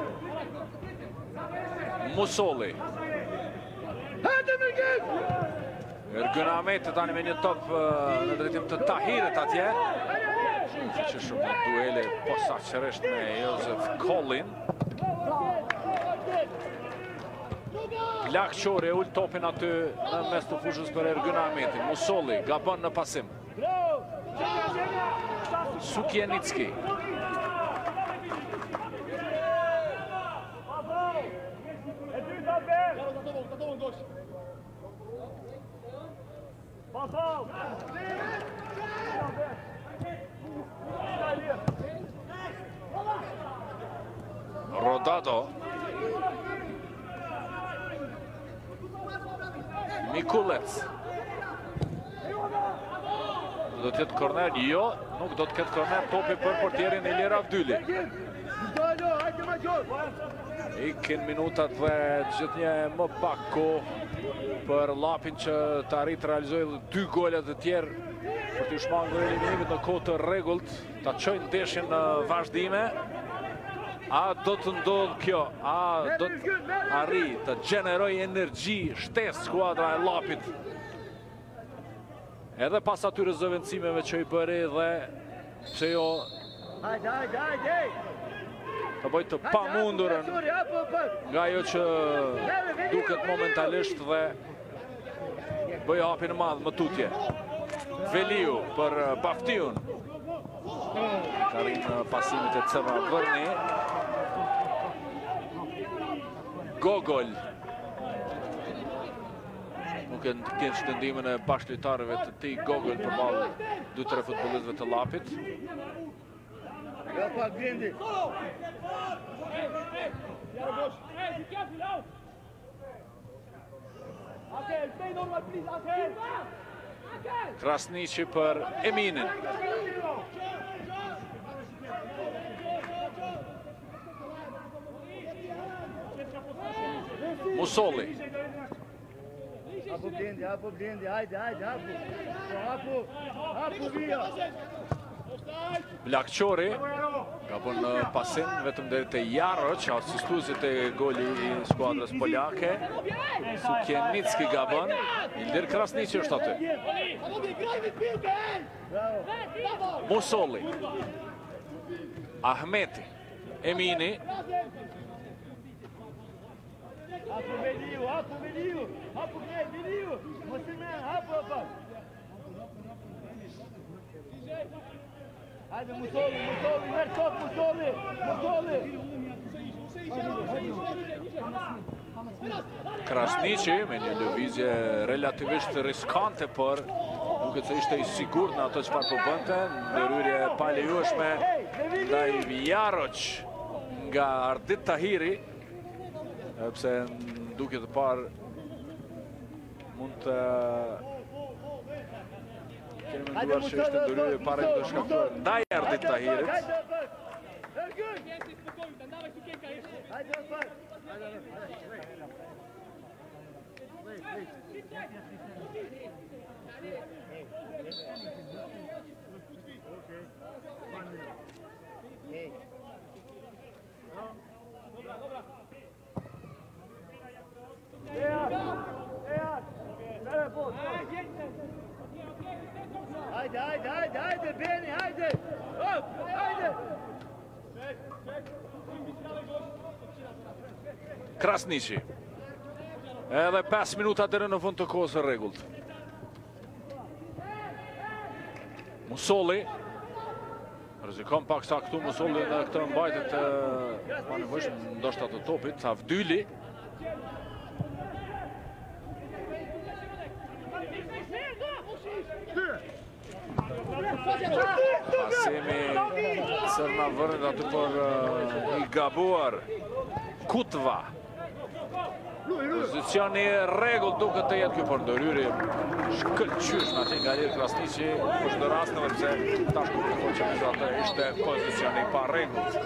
Musolli. Hajde Mirgim! Ergën Ahmeti tani me një top në drejtim të Tahirit atje. Që shumë duele posaçërisht me Josef Kollin. Lakçori e ul topin aty në mes të fushës për Ergën Ahmeti. Musolli gabon në pasim. Sukjenicki. Rodado. Mikulec. Do të jetë korner? Jo, nuk do të ketë korner, topi për portierin Ilir Avdyli. Ikin minutat dhe gjithnjë më pak kohë për Lapin që të arrit të realizojë 2 golet të tjerë për të shmangur eliminimit në kohë të rregullt, ta çojnë ndeshjen në vazhdime. A do të ndodh kjo? A do të arri të gjeneroj energji, shtesë skuadra e Lapit? Edhe pas atyre zëvendësimeve që i bëri dhe pse jo të bëj të pamundurën nga ajo që duket momentalisht dhe bëj hapin e madh më tutje. Veliu për Baftiun. Ka rinë pasimit e Cema Vërni. Gogol. Nuk e në kënë shtendimin e bashkëlojtarëve të tij Gogol përballë 2-3 futbollistëve të Lapit. Jo pak Grindi. Krasniqi për Eminin. Musolli. Hapo Grindi, hajde, hajde, hapo via. Lakçori ka bën në pasim vetëm deri te Jaroç, asistuesit e goli i skuadrës polake. Sukjenicki ka bën. Ilir Krasniqi është aty. Musolli. Ahmeti. Emini. Hapo Veliu, hapo Veliu. Mosimhen, hapo. Hajde Musolli, merr top Musolli. Krasniqi me një lëvizje relativisht riskante, por duket se ishte i sigurt në ato çfarë po bënte, ndërhyrje pa lejueshme ndaj Jaroç nga Ardit Tahiri, pse duket të parë mund të kemi menduar që ishte ndërhyrje pa rregull të shkaktuar ndaj Ardit Tahirit. Hajde, Beni, hajde! Op, hajde! Krasniqi. Edhe 5 minuta deri në fund të kohës së rregullt. Musolli. Rrezikon paksa këtu Musolli në këtë mbajtje të panevojshme ndoshta të topit, Avdyli. Pasimi sërna vërnit aty për i gabuar Kutva. Pozicioni rregull duket të jetë ky për ndërhyri shkëlqysh në atë nga Ilir Krasniqi, është në rast në përse tash kur të që atë ishte pozicioni pa rregull.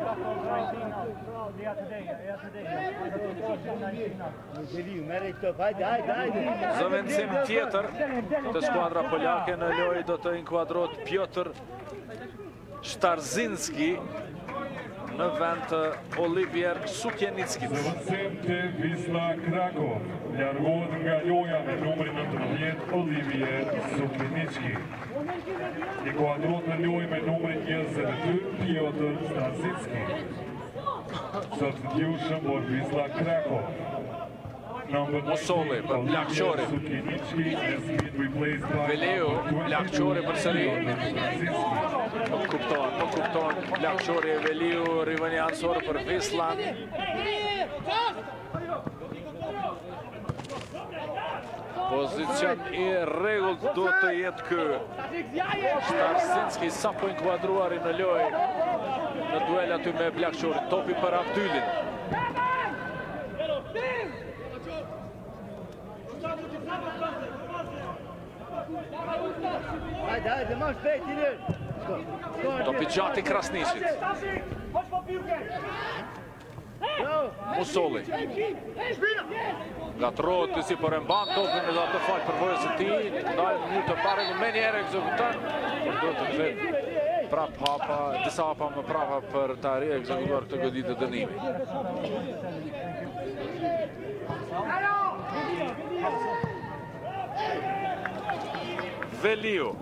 Zëvendësim tjetër të skuadra polake në lojë do të inkuadrohet Piotr Shtarzinski në vend të Olivier Sukjenickit. Zëvendësim të Wisla Kraków. Largohet nga loja me numrin 19 Olivier Sukjenicki. Inkuadrohet në lojë me numrin 22 Piotr Shtarzinski. Substitution for Wisla Kraków. Musolli për Blakqori. Veleu, Blakqori për sëri. Nuk kupton, Blakqori e Veleu, rivëni ansorë për Wislan. Pozicion i rregullt duhet të jetë ky. Shtarzinski sa po inkuadruari në lojë në duel aty me Blakqori. Topi për Avdylin. Hajde, ma shpejt i lirë. Topi gjati Krasniqit. Musolli. Gatrohet të si për e mban topin edhe atë falë përvojës e ti. Ndalë në një të pare me njerë ekzekutan. Por do të kthehet prap hapa, disa hapa më prapa për të ekzekutuar këtë goditje të dënimi. Veleu.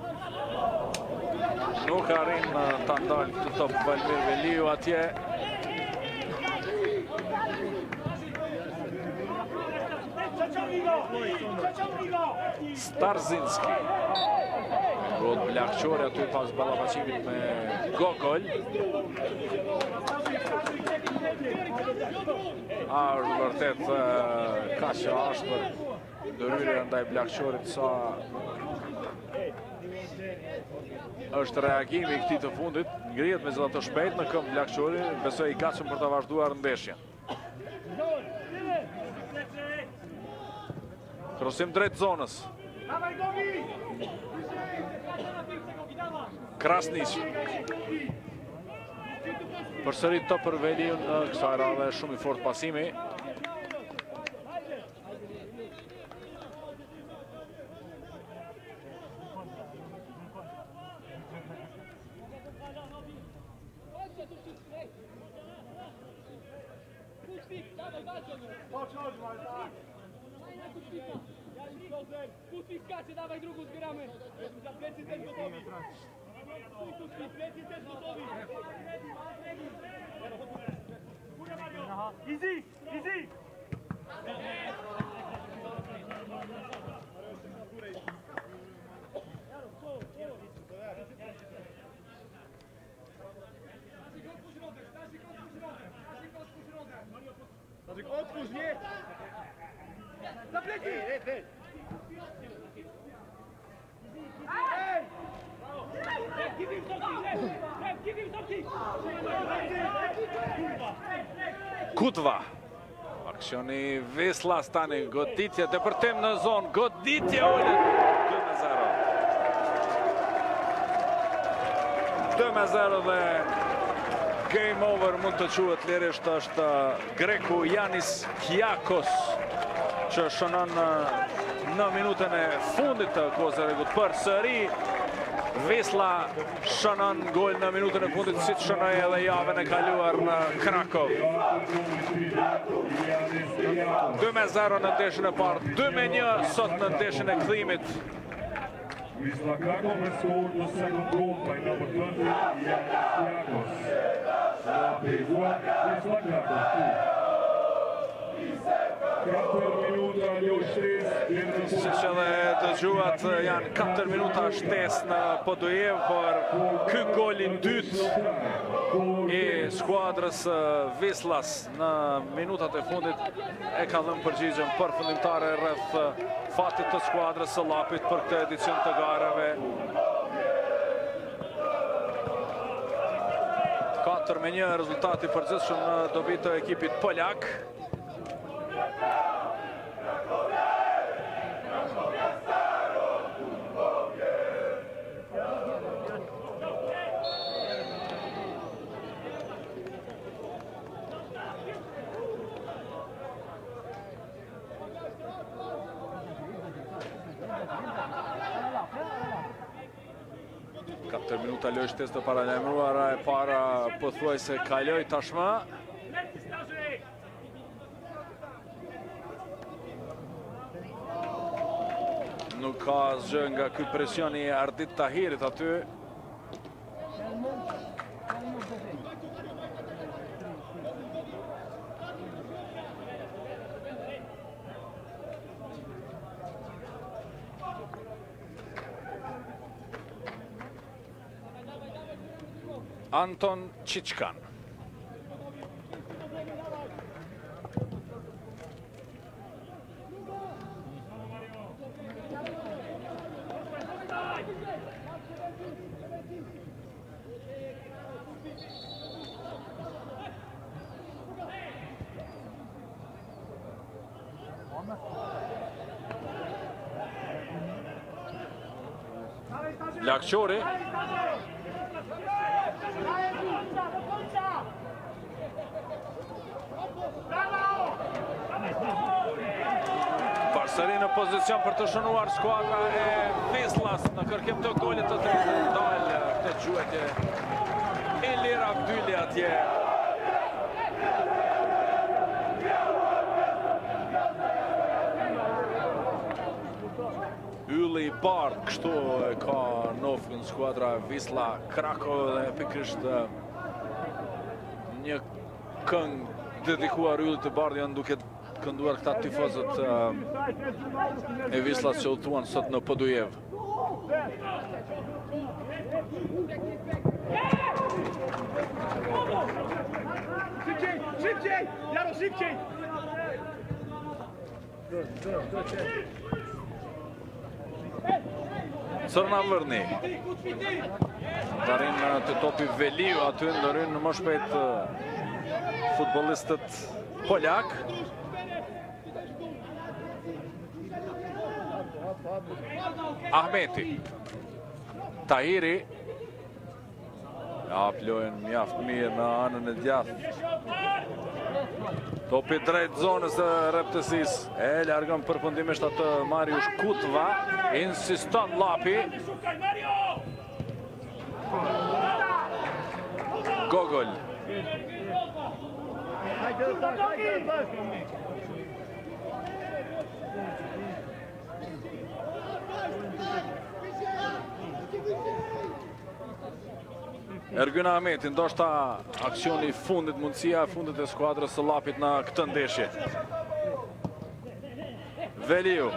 Nuk arrin të ndalë këtë top Valmir Veleu atje. Starzinski. Rod Blakqori aty pas ballafaqimit me Gogol. Vërtet ka që ashpër ndërhyrja ndaj Blakqorit sa është reagimi i këtij të fundit, ngrihet me zëllë të shpejt në këmbë Blakqori, besoj i gatshëm për të vazhduar ndeshjen. Krosim drejt zonës. Krasniqi. Përsëri top për Veliun në kësaj radhe shumë i fort pasimi. Pusti skacze, dawaj drugą zbieramy. Za plecy też gotowi. Pusti plecy też gotowi. Easy, easy. Otwórz, nie! Za plecy! Kutva. Aksioni Wislas tani, goditje, depërtim në zonë, goditje ullet 2-0. 2-0 dhe game over mund të quhet lirisht është greku Yanis Kyakos që shënon në minutën e fundit të kohës së rregullt përsëri. Wisla shënon gol në minutën e fundit si shënoi edhe javën e kaluar në Krakow. 2-0 në ndeshjen e parë, 2-1 sot në ndeshjen e kthimit. Wisla Krakow has scored the second goal by number 20, Yanis Kyakos. Wisla Krakow 4 minuta një shtesë. Siç edhe dëgjuat, janë 4 minuta shtesë në Podujev për ky gol i dytë i skuadrës Wislas në minutat e fundit e ka dhënë përgjigjen përfundimtare rreth fatit të skuadrës së Llapit për këtë edicion të garave. 4-1 rezultati përgjithshëm në dobi të ekipit polak. Minuta lojë shtesë të paralajmëruara e para pothuajse kaloi tashmë. Nuk ka asgjë nga ky presion i Ardit Tahirit aty. Anton Qiçkan. Lakçori. Përsëri në pozicion për të shënuar skuadra e Wislas në kërkim të golit të tretë. Dalë këtë quajtje Ilir Abdyli atje. Ylli i bardh kështu e ka nofën skuadra Wisla Krakow dhe pikërisht një këngë dedikuar yllit të bardh janë duke kënduar këta tifozët e Wislas që udhëtuan sot në Podujev. Szybciej! Jaro, szybciej! Sërna Vërni. Darin të topi Veliu aty ndëryn më shpejt futbolistët polak. Ahmeti. Tahiri. Ja, plojën mjaft mirë në anën e djathtë. Topi drejt zonës e reptësisë. E largon përfundimisht atë Mariusz Kutva. Insiston Llapi. Gogol. Ergyn Ahmeti, ndoshta aksioni fundit, mundësia e fundit e skuadrës së Llapit në këtë ndeshje. Veliu.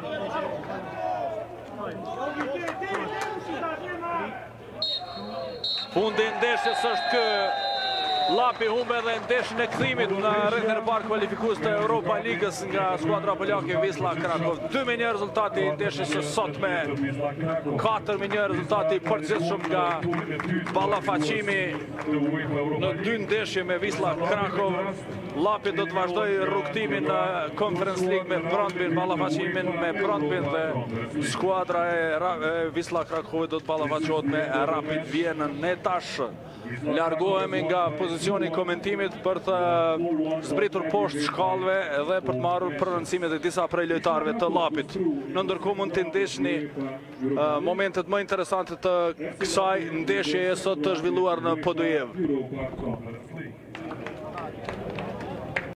Fundi i ndeshjes është ky. Llapi humbe edhe ndeshjen e kthimit në rrethin e parë kualifikues të Europa Ligës nga skuadra polake Wisla Krakow. 2-1 rezultati i ndeshjes së sotme. 4-1 rezultati i përgjithshëm nga ballafaqimi në dy ndeshje me Wisla Krakow. Llapi do të vazhdoj rrugtimin në Conference League me Brøndbyen, ballafaqqimin me Brøndbyen dhe skuadra e Wisła Krakowi do të ballafaqohet me Rapid Vienën. Ne tash largohemi nga pozicioni i komentimit për të zbritur poshtë shkallëve dhe për të marrur prononcimet e disa prej lojtarëve të Llapit. Në ndërkohë mund të ndeshni momentet më interesante të kësaj ndeshjeje sot të zhvilluar në Podujev.